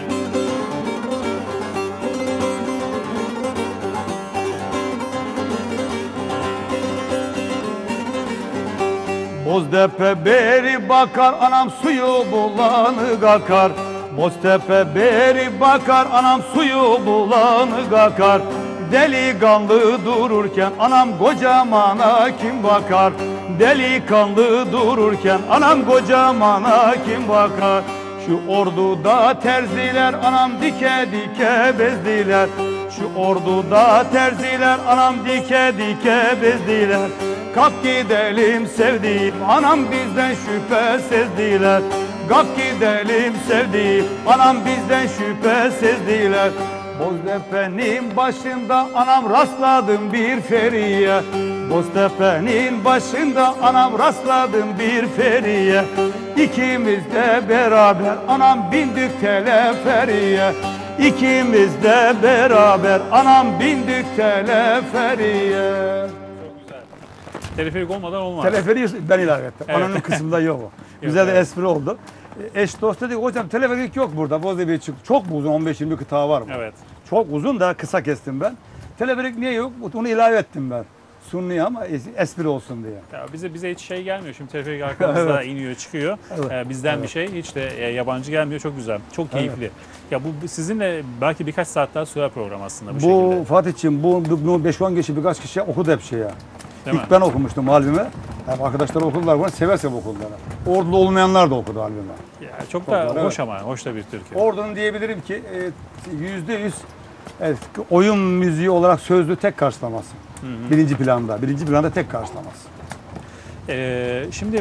Boztepe beri bakar anam suyu bulanı kakar. Boztepe beri bakar anam suyu bulanı kakar. Delikanlı dururken anam kocamana kim bakar? Delikanlı dururken anam kocamana kim bakar? Şu orduda terziler anam dike dike bezdiler. Şu orduda terziler anam dike dike bezdiler. Kalk gidelim sevdiğim anam bizden şüphe sezdiler. Kalk gidelim sevdiğim anam bizden şüphe sezdiler. Boztepe'nin başında anam rastladım bir feriye. Boztepe'nin başında anam rastladım bir feriye. İkimiz de beraber anam bindik teleferiye. İkimiz de beraber anam bindik teleferiye. Teleferik olmadan olmaz. Teleferiği ben ilave ettim. Evet. Anonim kısmında yok o. Güzel de evet. espri oldu. Eş dost dedi hocam teleferik yok burada. Boztepe çık. Çok mu uzun? on beş yirmi kıta var mı? Evet. Çok uzun da kısa kestim ben. Teleferik niye yok? Onu ilave ettim ben. sunni ama es- espri olsun diye. Ya bize bize hiç şey gelmiyor. Şimdi teleferik arkamızda Evet. iniyor, çıkıyor. Evet. Ee, bizden Evet. bir şey hiç de e, yabancı gelmiyor. Çok güzel. Çok Evet. keyifli. Ya bu bu sizinle belki birkaç saat daha sürer program aslında bu, Bu şekilde. Fatih'ciğim bu, bu beş on kişi birkaç kişi okudu hep şey ya. Değil mi? İlk ben okumuştum albümü. Hem arkadaşlar okudular bunu, sever sever okudular. Ordulu olmayanlar da okudu albümü. Ya çok da Çok var, hoş evet. ama hoş da bir türkü. Ordunun diyebilirim ki e, yüzde yüz evet, oyun müziği olarak sözlü tek karşılaması. Birinci planda, birinci planda tek karşılaması. Ee, şimdi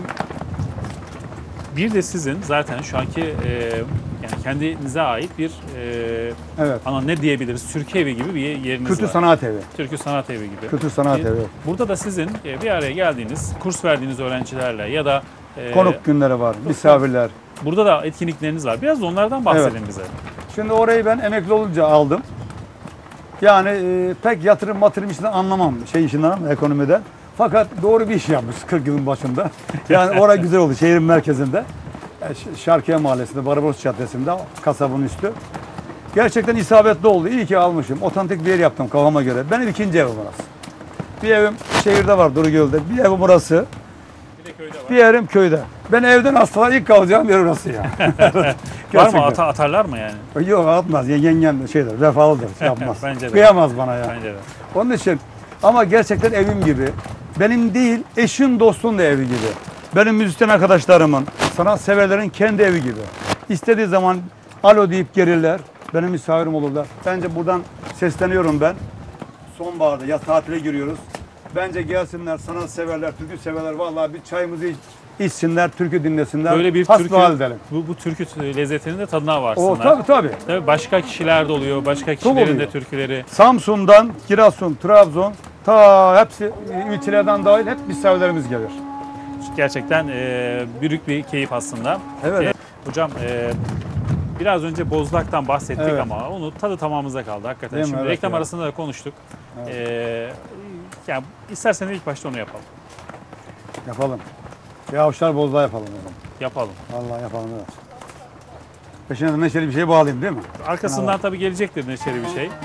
bir de sizin zaten şu anki e, yani kendinize ait bir e, Evet. ana ne diyebiliriz? Türkü evi gibi bir yeriniz Kültür var. sanat evi. Türkü sanat evi gibi. Kültür sanat E, evi. Burada da sizin e, bir araya geldiğiniz, kurs verdiğiniz öğrencilerle ya da e, Konuk günleri var, misafirler. burada da etkinlikleriniz var. Biraz da onlardan bahsedin bize. Şimdi orayı ben emekli olunca aldım. Yani e, pek yatırım matırım işinden anlamam şey işinden ama ekonomiden. Fakat doğru bir iş yapmış kırk yılın başında. Yani orası güzel oldu şehrin merkezinde. E, Ş- Şarkiye Mahallesi'nde, Barbaros Caddesi'nde, kasabın üstü. Gerçekten isabetli oldu. İyi ki almışım. Otantik bir yer yaptım kafama göre. Benim ikinci evim burası. Bir evim şehirde var Durugöl'de. Bir evim burası. Bir de köyde var. Bir yerim köyde. Ben evden hastalar ilk kalacağım yer orası ya. Var Gerçekten. mı? Ata- atarlar mı yani? Yok atmaz. Yengem şeydir, vefalıdır. Şey yapmaz. Bence de. Kıyamaz bana ya. Bence de. Onun için ama gerçekten evim gibi. Benim değil, eşin dostun da evi gibi. Benim müzisyen arkadaşlarımın, sanat severlerin kendi evi gibi. İstediği zaman alo deyip gelirler. Benim misafirim olurlar. Bence buradan sesleniyorum ben. Sonbaharda yaz tatile giriyoruz. Bence gelsinler sanat severler, türkü severler. Vallahi bir çayımızı iç- içsinler, türkü dinlesinler. Böyle bir Hasbihal türkü, edelim. bu, bu türkü lezzetinin de tadına O varsınlar. tabii tabii. Tabii başka kişiler de oluyor, başka kişilerin de oluyor. türküleri. Samsun'dan, Giresun, Trabzon, ta hepsi ilçelerden dahil hep misafirlerimiz gelir. Gerçekten e, büyük bir keyif aslında. Evet. E, hocam e, biraz önce Bozlak'tan bahsettik Evet. ama onu tadı tamamımıza kaldı hakikaten. Değil mi? Şimdi Evet reklam ya. arasında da konuştuk. Evet. E, yani isterseniz ilk başta onu yapalım. Yapalım. Bir Avşar Bozdağ yapalım o zaman. Yapalım. Vallahi yapalım evet. Peşine de neşeli bir şey bağlayayım değil mi? Arkasından tabii gelecektir neşeli bir şey.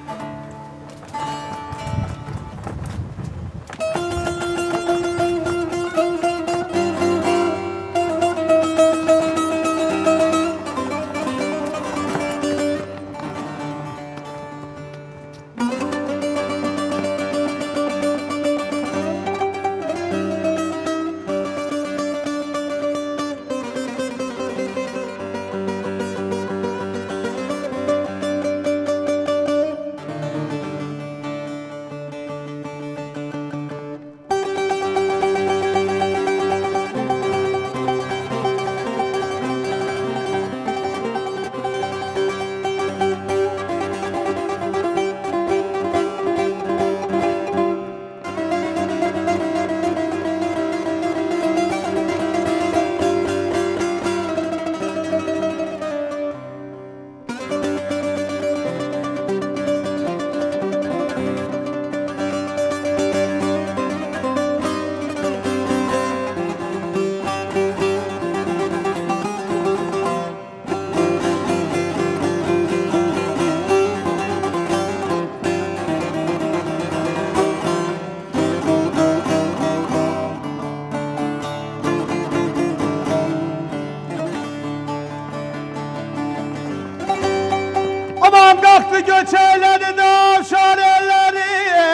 Aman kalktı göç eyledi de avşar elleri,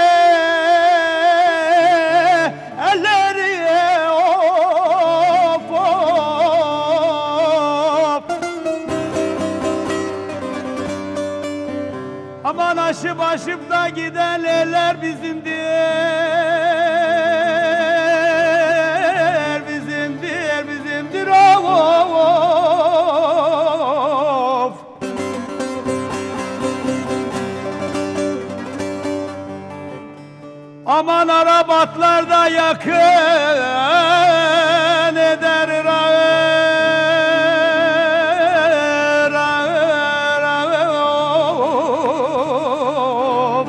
elleri of of. Aman aşı başımda giden eller bizimdir, bizimdir, bizimdir of of. Aman Arabatlarda yakın eder ağır ağır ağır of.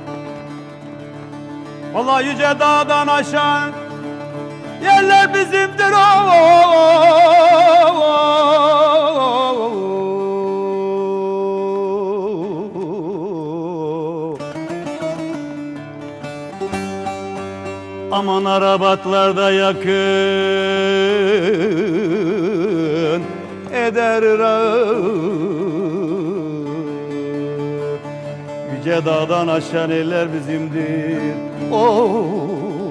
Vallahi yüce dağdan aşan yerler bizimdir of. Arabatlarda yakın eder Irak. Yüce dağdan aşan eller bizimdir. Oh.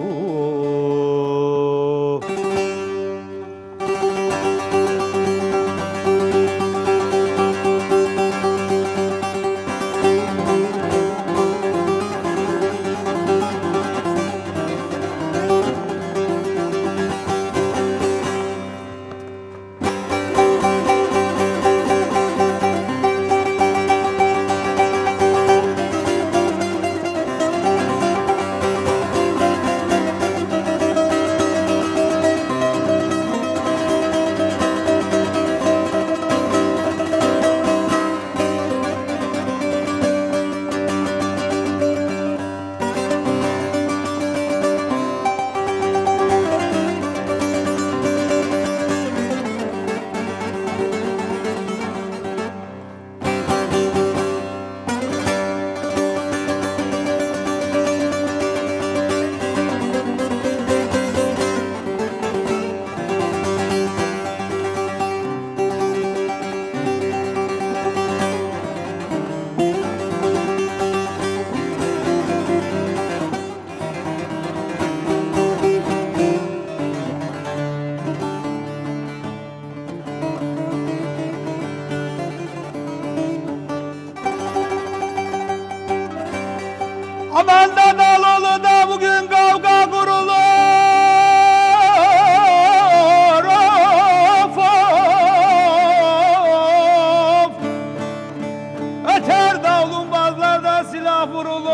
Aman da Daloğlu da bugün kavga kurulur. Of of. Öter davlumbazlarda silah vurulur.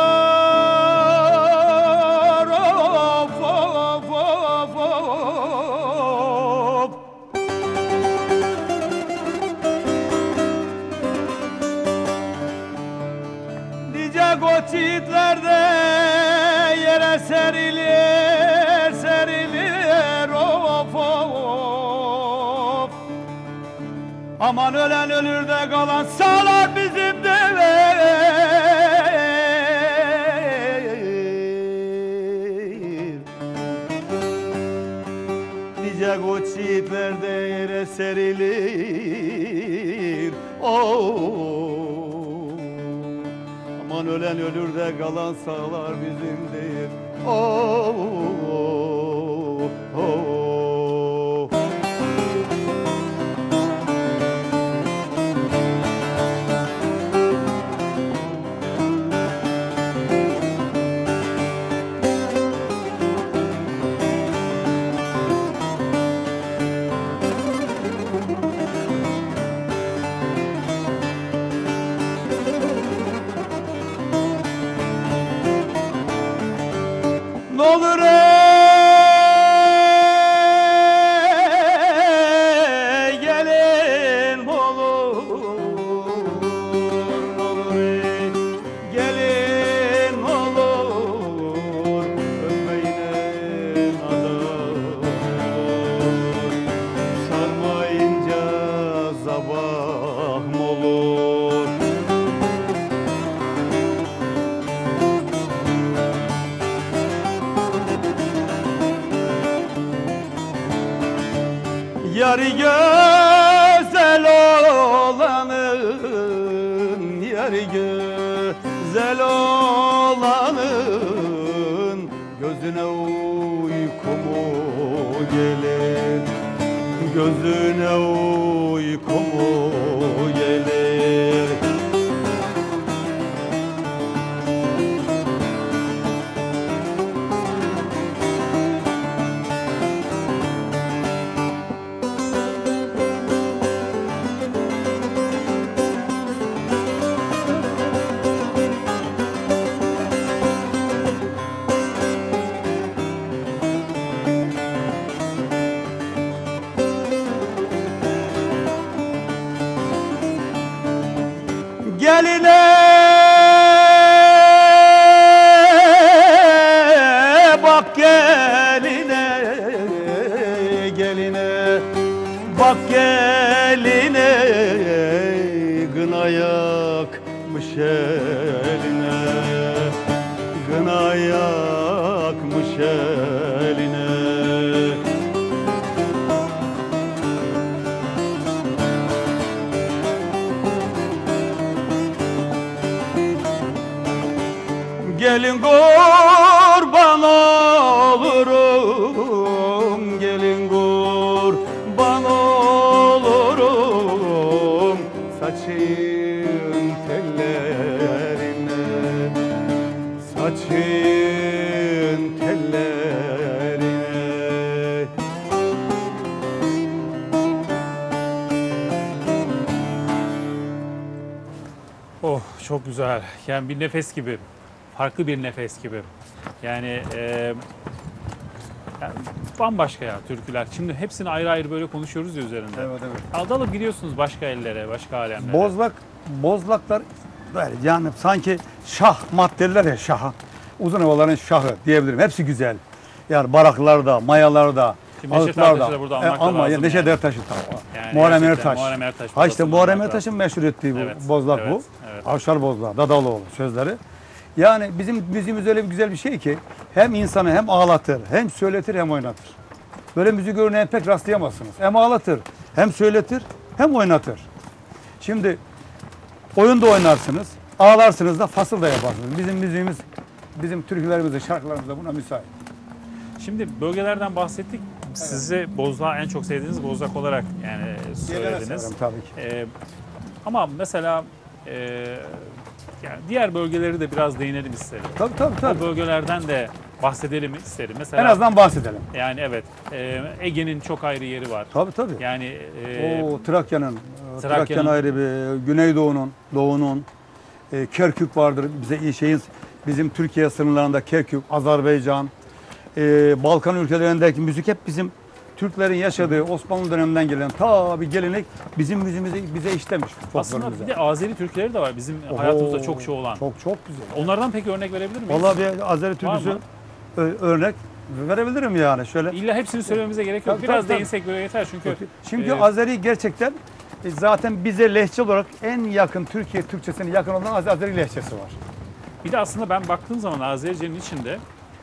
Of of of of. Nice koçyiğitlerde yere serilir, serilir. Of of. Aman ölen ölür de kalan sağlar bizimdir. Nice koçyiğitlerde yere serilir. Oh. Aman ölen ölür de kalan sağlar bizimdir. Oh, oh, oh. Ne olur ey gelin olur, ne olur ey gelin olur, öpmeyin adam, sarmayınca sabah mı olur? Yarı güzel olanın, yarı güzel olanın gözüne uyku mu gelir, gözüne uyku mu gelir? Geline bak, geline, geline bak, geline gına yakmış eline, gına yakmış eline. gelin kurban olurum, gelin kurban olurum saçın tellerine, saçın tellerine. Oh, çok güzel. Yani bir nefes gibi. Farklı bir nefes gibi. Yani, e, yani bambaşka ya türküler. Şimdi hepsini ayrı ayrı böyle konuşuyoruz ya üzerinde. Evet, evet. Aldalıp gidiyorsunuz başka ellere, başka alemlere. Bozlak, bozlaklar böyle yani sanki şah maddeler ya şaha. Uzun havaların şahı diyebilirim. Hepsi güzel. Yani baraklarda, mayalarda, Şimdi Neşet ağıtlarda. Ertaş'ı da burada E, anmak da ama lazım Neşet yani. Ertaş'ı tabii. Yani Muharrem gerçekten Ertaş. Muharrem Ertaş Ha işte babasını Muharrem anmak Ertaş'ın lazım. meşhur ettiği bu Evet, bozlak evet, bu. evet. Avşar Bozlağı, Dadaloğlu sözleri. Yani bizim müziğimiz öyle bir güzel bir şey ki hem insanı hem ağlatır, hem söyletir hem oynatır. Böyle müzik örneğine pek rastlayamazsınız. Hem ağlatır, hem söyletir, hem oynatır. Şimdi oyun da oynarsınız, ağlarsınız da fasıl da yaparsınız. Bizim müziğimiz, bizim türkülerimizde, şarkılarımızda buna müsait. Şimdi bölgelerden bahsettik. Sizi Bozlak en çok sevdiğiniz Bozlak olarak yani söylediniz. Severim tabii ki. Ee, ama mesela e, yani diğer bölgeleri de biraz değinelim isterim. Tabii tabii O tabii. bölgelerden de bahsedelim isterim. Mesela En azından bahsedelim. yani evet e, Ege'nin çok ayrı yeri var. Tabii tabii. Yani e, O Trakya'nın, e, Trakya'nın- Trakya'nın ayrı bir, Güneydoğu'nun, Doğu'nun, e, Kerkük vardır. Bize şeyin, bizim Türkiye sınırlarında Kerkük, Azerbaycan, e, Balkan ülkelerindeki müzik hep bizim Türklerin yaşadığı Osmanlı döneminden gelen ta bir gelenek bizim müziğimizi bize işlemiş. aslında folklorumuza. bir de Azeri türküleri de var bizim Oho, hayatımızda çok şey olan. Çok çok güzel. Onlardan peki örnek verebilir miyiz? Vallahi bir Azeri türküsü mı? ö- örnek verebilirim yani şöyle. İlla hepsini söylememize gerek yok. Tabii, Biraz tabii, tabii. değinsek böyle yeter çünkü. Çünkü e, Azeri gerçekten e, zaten bize lehçe olarak en yakın Türkiye Türkçesine yakın olan Az- Azeri lehçesi var. Bir de aslında ben baktığım zaman Azerice'nin içinde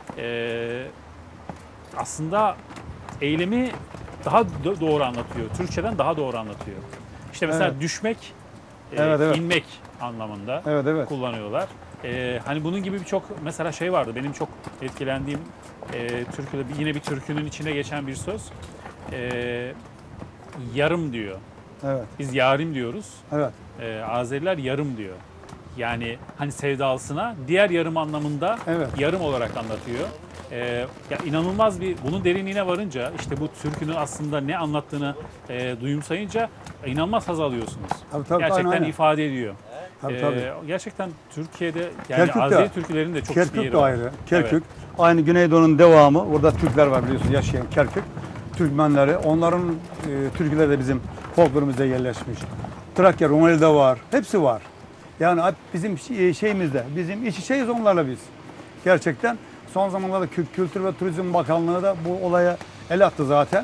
e, aslında eylemi daha do- doğru anlatıyor. Türkçeden daha doğru anlatıyor. İşte mesela Evet. düşmek, e, Evet, evet. inmek anlamında Evet evet. kullanıyorlar. E, hani bunun gibi birçok mesela şey vardı. Benim çok etkilendiğim e, türküde bir- yine bir türkünün içine geçen bir söz. E, yarım diyor. Evet. Biz yarim diyoruz. Evet. E, Azeriler yarım diyor. Yani hani sevdalısına diğer yarım anlamında Evet. yarım olarak anlatıyor. Ee, ya inanılmaz bir bunun derinliğine varınca işte bu türkünün aslında ne anlattığını e, duyumsayınca e, inanılmaz haz alıyorsunuz. Tabii, tabii, Gerçekten aynen, aynen. ifade ediyor. Tabii, Ee, tabii. Gerçekten Türkiye'de yani Kerkük de- Azeri türkülerinin de çok ciddi Kerkük yeri de var. ayrı. Kerkük. Aynı Güneydoğu'nun devamı. Orada Türkler var biliyorsun yaşayan Kerkük. Türkmenleri. Onların e, türküleri de bizim folklorumuzda yerleşmiş. Trakya, Rumeli'de var. Hepsi var. Yani hep bizim şey- şeyimizde. Bizim iç içeyiz onlarla biz. Gerçekten son zamanlarda Kü- Kültür ve Turizm Bakanlığı da bu olaya el attı zaten.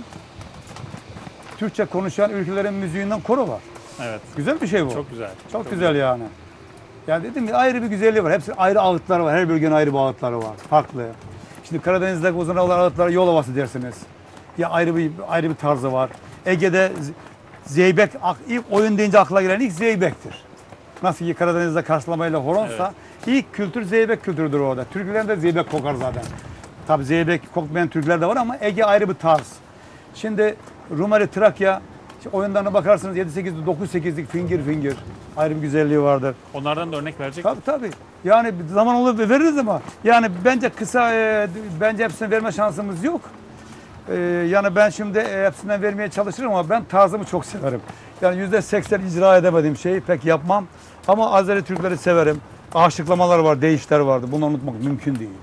Türkçe konuşan ülkelerin müziğinden koro var. Evet. Güzel bir şey bu. Çok güzel. Çok, güzel yani. Yani dedim ya ayrı bir güzelliği var. Hepsi ayrı ağıtları var. Her bölgenin ayrı bir ağıtları var. Farklı. Şimdi Karadeniz'deki uzun havalar ağıtları yol havası dersiniz. Ya ayrı bir ayrı bir tarzı var. Ege'de z- zeybek ak- ilk oyun deyince akla gelen ilk zeybektir. Nasıl ki Karadeniz'de karşılamayla horonsa ilk kültür zeybek kültürüdür orada. Türkülerde zeybek kokar zaten. Tabii zeybek kokmayan Türkler de var ama Ege ayrı bir tarz. Şimdi Rumeli, Trakya işte oyunlarına bakarsınız yedi sekizlik, dokuz sekizlik fingir fingir. Ayrı bir güzelliği vardır. Onlardan da örnek verecek. Tabii tabii. Yani bir zaman olur veririz ama yani bence kısa e, bence hepsini verme şansımız yok. E, yani ben şimdi e, hepsinden vermeye çalışırım ama ben tarzımı çok severim. Yani yüzde seksen icra edemediğim şeyi pek yapmam. Ama Azeri Türkleri severim. Aşıklamalar var, deyişler vardı. Bunu unutmak mümkün değil.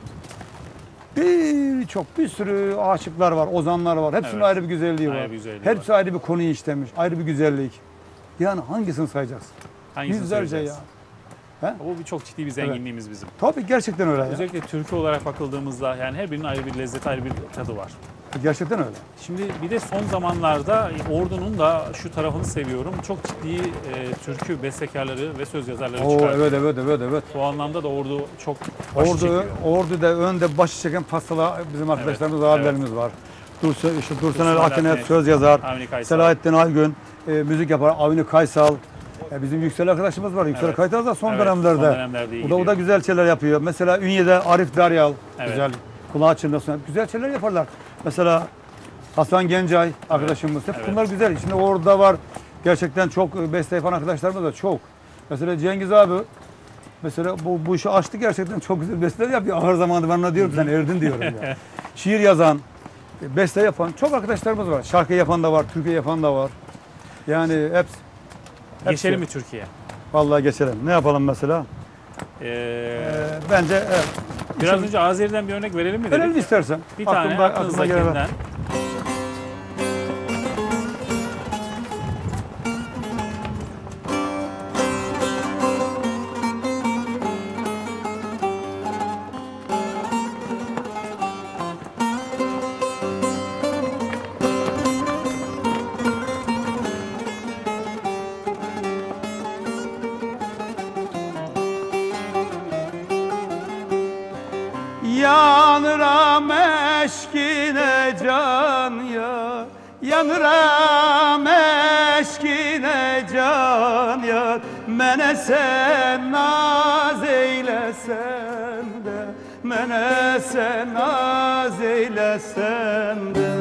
Birçok bir sürü aşıklar var, ozanlar var. Hepsinin Evet. ayrı bir güzelliği Ayrı var. bir güzelliği Hepsi ayrı bir konuyu işlemiş, ayrı bir güzellik. Yani hangisini sayacaksın? Hangisini Yüzlerce söyleyeceğiz? ya. Bu bir çok ciddi bir zenginliğimiz bizim. Tabii gerçekten öyle ya. Özellikle türkü olarak bakıldığımızda yani her birinin ayrı bir lezzeti, ayrı bir tadı var. Gerçekten öyle. Şimdi bir de son zamanlarda Ordu'nun da şu tarafını seviyorum. Çok ciddi e, türkü bestekarları ve söz yazarları Oo, çıkartıyor. evet evet evet evet. Bu anlamda da Ordu çok başı Ordu, çekiyor. Ordu'da önde başı çeken pastalar bizim arkadaşlarımız, evet. abilerimiz var. Dursun, işte Dursun Dursun Akınet Alaaddin, söz yazar. Avni Kaysal. Selahattin Aygün e, müzik yapar. Avni Kaysal. E, bizim Yüksel arkadaşımız var. Yüksel Evet. Kaytaz da son Evet, dönemlerde. son dönemlerde iyi o da o da gidiyor. güzel şeyler yapıyor. Mesela Ünye'de Arif Daryal Evet. güzel. Kulağı çınlasın. Güzel şeyler yaparlar. Mesela Hasan Gencay arkadaşımız. Hep Evet. bunlar güzel. Şimdi orada var. Gerçekten çok e, beste yapan arkadaşlarımız da çok. Mesela Cengiz abi mesela bu, bu işi açtı, gerçekten çok güzel besteler yapıyor. Ahır zamanında ben ona diyorum sen erdin diyorum ya. Şiir yazan, e, beste yapan çok arkadaşlarımız var. Şarkı yapan da var, türkü yapan da var. Yani hepsi. Geçelim mi Türkiye? Vallahi geçelim. Ne yapalım mesela? Ee, Ee, bence evet. biraz İşte- önce Azeri'den bir örnek verelim mi dedik? Verelim istersen. Bir tane Aklımda- aklıma gelen- aklınızdakinden. Yanıram eşkine can ya, yanıram eşkine can ya. Mene sen naz eylesen de, mene sen naz eylesen de.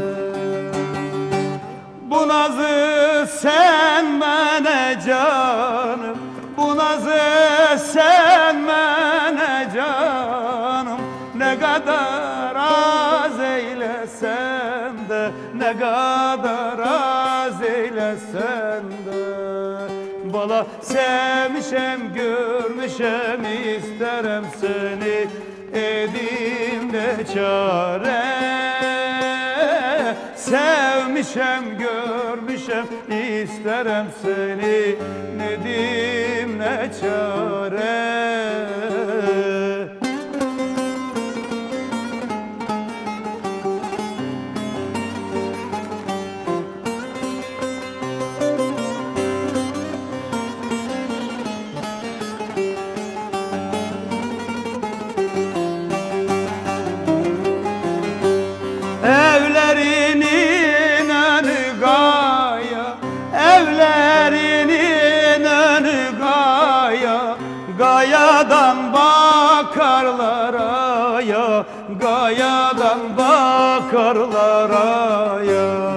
Bu nazı sen mene canım, bu nazı sen mene canım. Ne kadar az eylesen de, ne kadar az eylesen de. Bala sevmişem, görmüşem, isterim seni, edim ne çare. Sevmişem, görmüşem, isterim seni, nedim ne çare. Evlerinin önü gaya, evlerinin önü gaya. Gayadan bakarlar aya, gayadan bakarlar aya.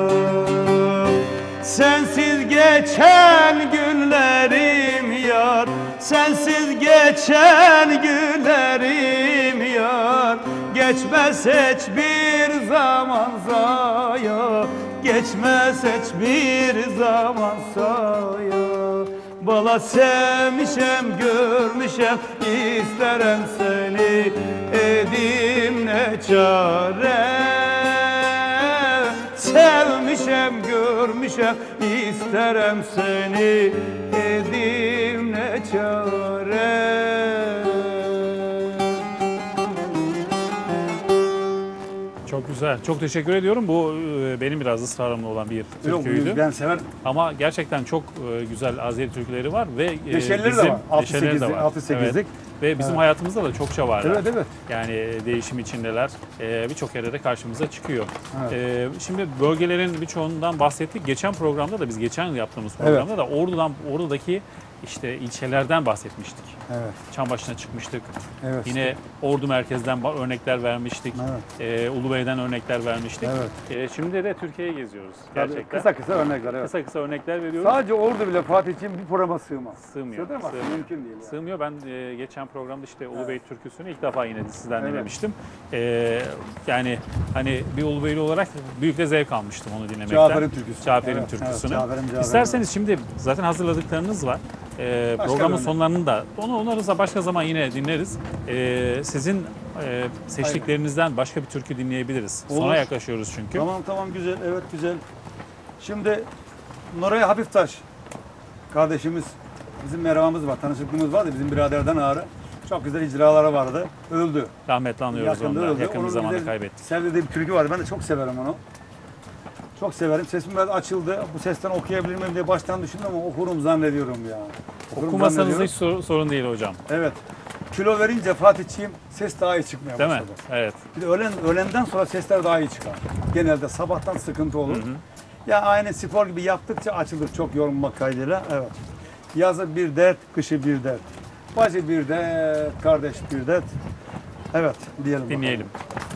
Sensiz geçen günlerim yar, sensiz geçen günlerim yar. Geçmez hiçbir zaman zaya, geçmez hiçbir zaman saya. Bala sevmişem, görmüşem, isterim seni, edim ne çare. Sevmişem, görmüşem, isterim seni, edim ne çare. Çok güzel. Çok teşekkür ediyorum. Bu e, benim biraz ısrarımla olan bir Yok, türküydü. ben severim. Ama gerçekten çok e, güzel Azeri türküleri var ve e, Neşelileri de bizim var. Altı neşeleri de sekizlik, var. altı sekizlik. Evet. Ve bizim Evet. hayatımızda da çokça varlar. Evet, evet. Yani e, değişim içindeler. E, Birçok yerde de karşımıza çıkıyor. Evet. E, Şimdi bölgelerin birçoğundan bahsettik. Geçen programda da biz geçen yıl yaptığımız programda da Ordu'dan Ordu'daki işte ilçelerden bahsetmiştik. Evet. Çambaşı'na çıkmıştık. Evet. Yine Ordu merkezden ba- örnekler vermiştik. Evet. E, Ulubey'den örnekler vermiştik. Evet. E, şimdi de Türkiye'yi geziyoruz Tabii, gerçekten. kısa kısa örnekler, evet. Kısa kısa örnekler veriyoruz. Sadece orada bile Fatih'ciğim bir programa sığmaz. Sığmıyor. Sığdırmaz, Sığmıyor. mümkün değil. Yani. Sığmıyor. Ben e, geçen programda işte Ulubey türküsünü ilk defa yine sizden Evet. dinlemiştim. E, yani hani bir Ulubeyli olarak büyük de zevk almıştım onu dinlemekten. Cafer'in türküsü. Cafer'in Evet, türküsünü. evet, Cafer'in, Cafer'in. İsterseniz şimdi zaten hazırladıklarınız var. E, Başka programın bir sonlarında onu onları da başka zaman yine dinleriz. E, sizin e, seçtiklerinizden başka bir türkü dinleyebiliriz. Olur. Sona yaklaşıyoruz çünkü. Tamam tamam, güzel, evet güzel. Şimdi Nuray Hafiftaş kardeşimiz, bizim merhabamız var, tanışıklığımız vardı bizim biraderden ağrı. Çok güzel icraları vardı. Öldü. Rahmetli anıyoruz Yakında onu da. öldü. Yakın bir Onun zamanda güzel kaybettik. sevdiği bir türkü vardı. Ben de çok severim onu. Çok severim. Sesim biraz açıldı. Bu sesten okuyabilir miyim diye baştan düşündüm ama okurum zannediyorum ya. Okurum Okumasanız da zannediyorum. hiç sor- sorun değil hocam. Evet. Kilo verince Fatihçiğim ses daha iyi çıkmaya Değil mi? başladı. Evet. Bir de öğlen, öğlenden sonra sesler daha iyi çıkar. Genelde sabahtan sıkıntı olur. Ya aynı spor gibi yaptıkça açılır çok yorulmak kaydıyla. Evet. Yazı bir dert, kışı bir dert. Bacı bir dert, kardeş bir dert. Evet, diyelim. Dinleyelim.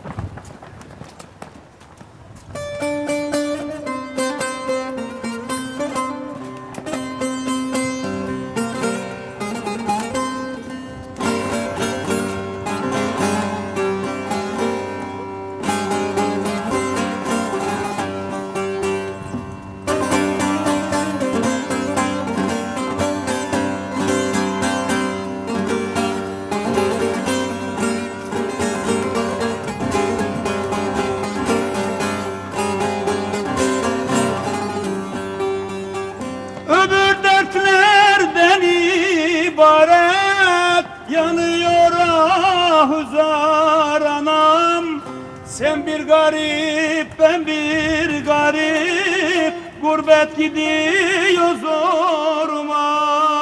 Öbür dertlerden ibaret yanıyor ahuzar anam. Sen bir garip, ben bir garip, gurbet gidiyor zoruma.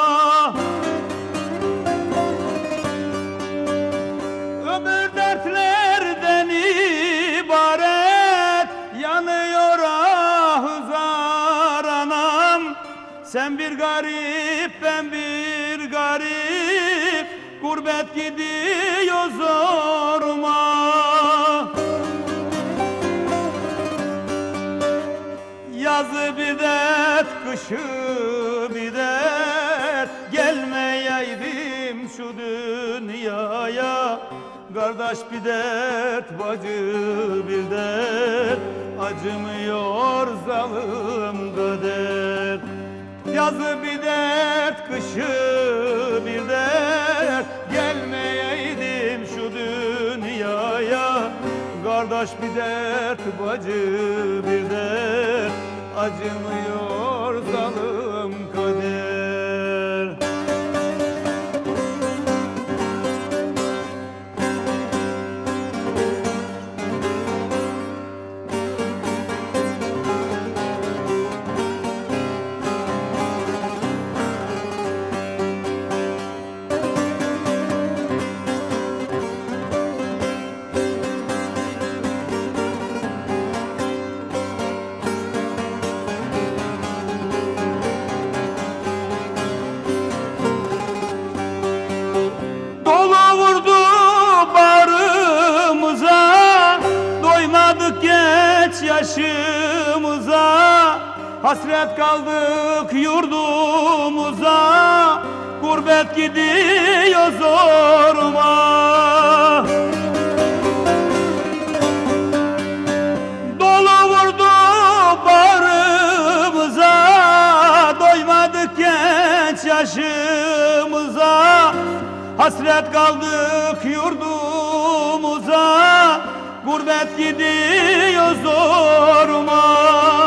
Öbür dertlerden ibaret yanıyor ahuzar anam. Sen bir garip, ben bir garip, gurbet gidiyor zoruma. Yazı bir dert, kışı bir dert, gelmeyeydim şu dünyaya. Kardeş bir dert, bacı bir dert, acımıyor zalim kader. Yazı bir dert, kışı bir dert, gelmeyeydim şu dünyaya. Kardeş bir dert, bacı bir dert, acımıyor zalim kader. Dolu vurdu barımıza, doymadık genç yaşımıza. Hasret kaldık yurdumuza, gurbet gidiyor zoruma. Dolu vurdu barımıza, doymadık genç yaşımıza. Hasret kaldık yurdumuza, gurbet gidiyor zoruma.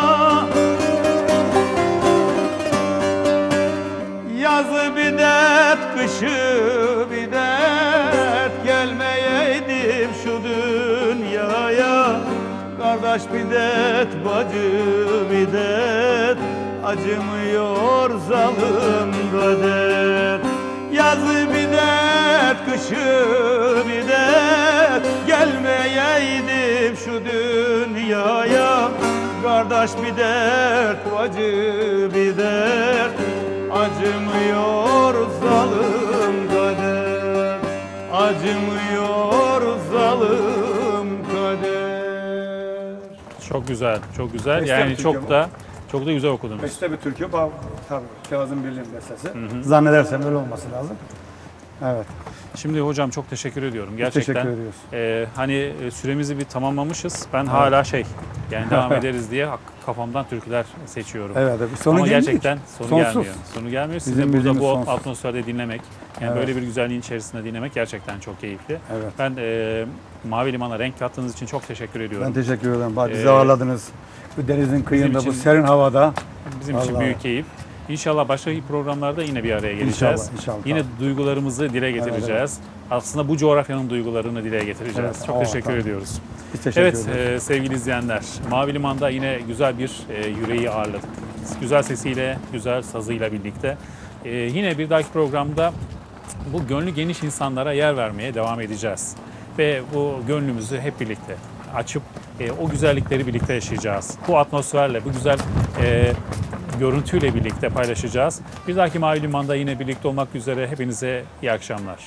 Yazı bir dert, kışı bir dert, gelmeyeydim şu dünyaya. Kardeş bir dert, bacı bir dert, acımıyor zalim kader. Yazı bir dert, kışı bir dert, gelmeyeydim şu dünyaya. Kardeş bir dert, bacı bir dert, acımıyor zalim kader. Acımıyor zalim kader. Çok güzel, çok güzel. Beste Yani bir çok türkü da çok da güzel okudunuz. Beste bir türkü, bu tabii Kazım Birliğin bestesi. Zannedersem öyle olması lazım. Evet. Şimdi hocam çok teşekkür ediyorum. Biz Gerçekten teşekkür ediyoruz. e, hani e, süremizi bir tamamlamışız. Ben hala şey yani devam ederiz diye hak- kafamdan türküler seçiyorum. Evet, evet. Sonu Ama gelmiyor gerçekten ki. sonu Sonsuz. gelmiyor. Sonu gelmiyor. Sizi Bizim burada bildiğimiz bu sonsuz. atmosferde dinlemek, yani Evet. böyle bir güzelliğin içerisinde dinlemek gerçekten çok keyifli. Evet. Ben e, Mavi Liman'a renk kattığınız için çok teşekkür ediyorum. Ben teşekkür ederim. Bak, bizi Ee, ağırladınız. Bu denizin kıyında, için- bu serin havada. Bizim için Vallahi. büyük keyif. İnşallah başka programlarda yine bir araya geleceğiz. İnşallah, inşallah. Yine duygularımızı dile getireceğiz. Aslında bu coğrafyanın duygularını dile getireceğiz. Evet, Çok o, teşekkür tamam. ediyoruz. Biz teşekkür Evet ederiz. e, sevgili izleyenler, Mavi Liman'da yine güzel bir e, yüreği ağırladık. Güzel sesiyle, güzel sazıyla birlikte. E, yine bir dahaki programda bu gönlü geniş insanlara yer vermeye devam edeceğiz. Ve bu gönlümüzü hep birlikte açıp e, o güzellikleri birlikte yaşayacağız. Bu atmosferle, bu güzel e, görüntüyle birlikte paylaşacağız. Bir dahaki Mavi Liman'da yine birlikte olmak üzere hepinize iyi akşamlar.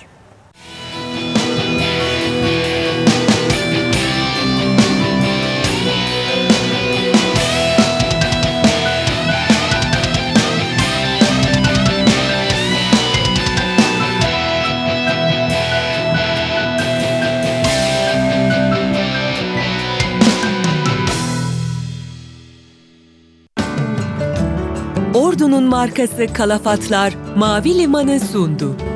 Ordu'nun markası Kalafatlar Mavi Liman'ı sundu.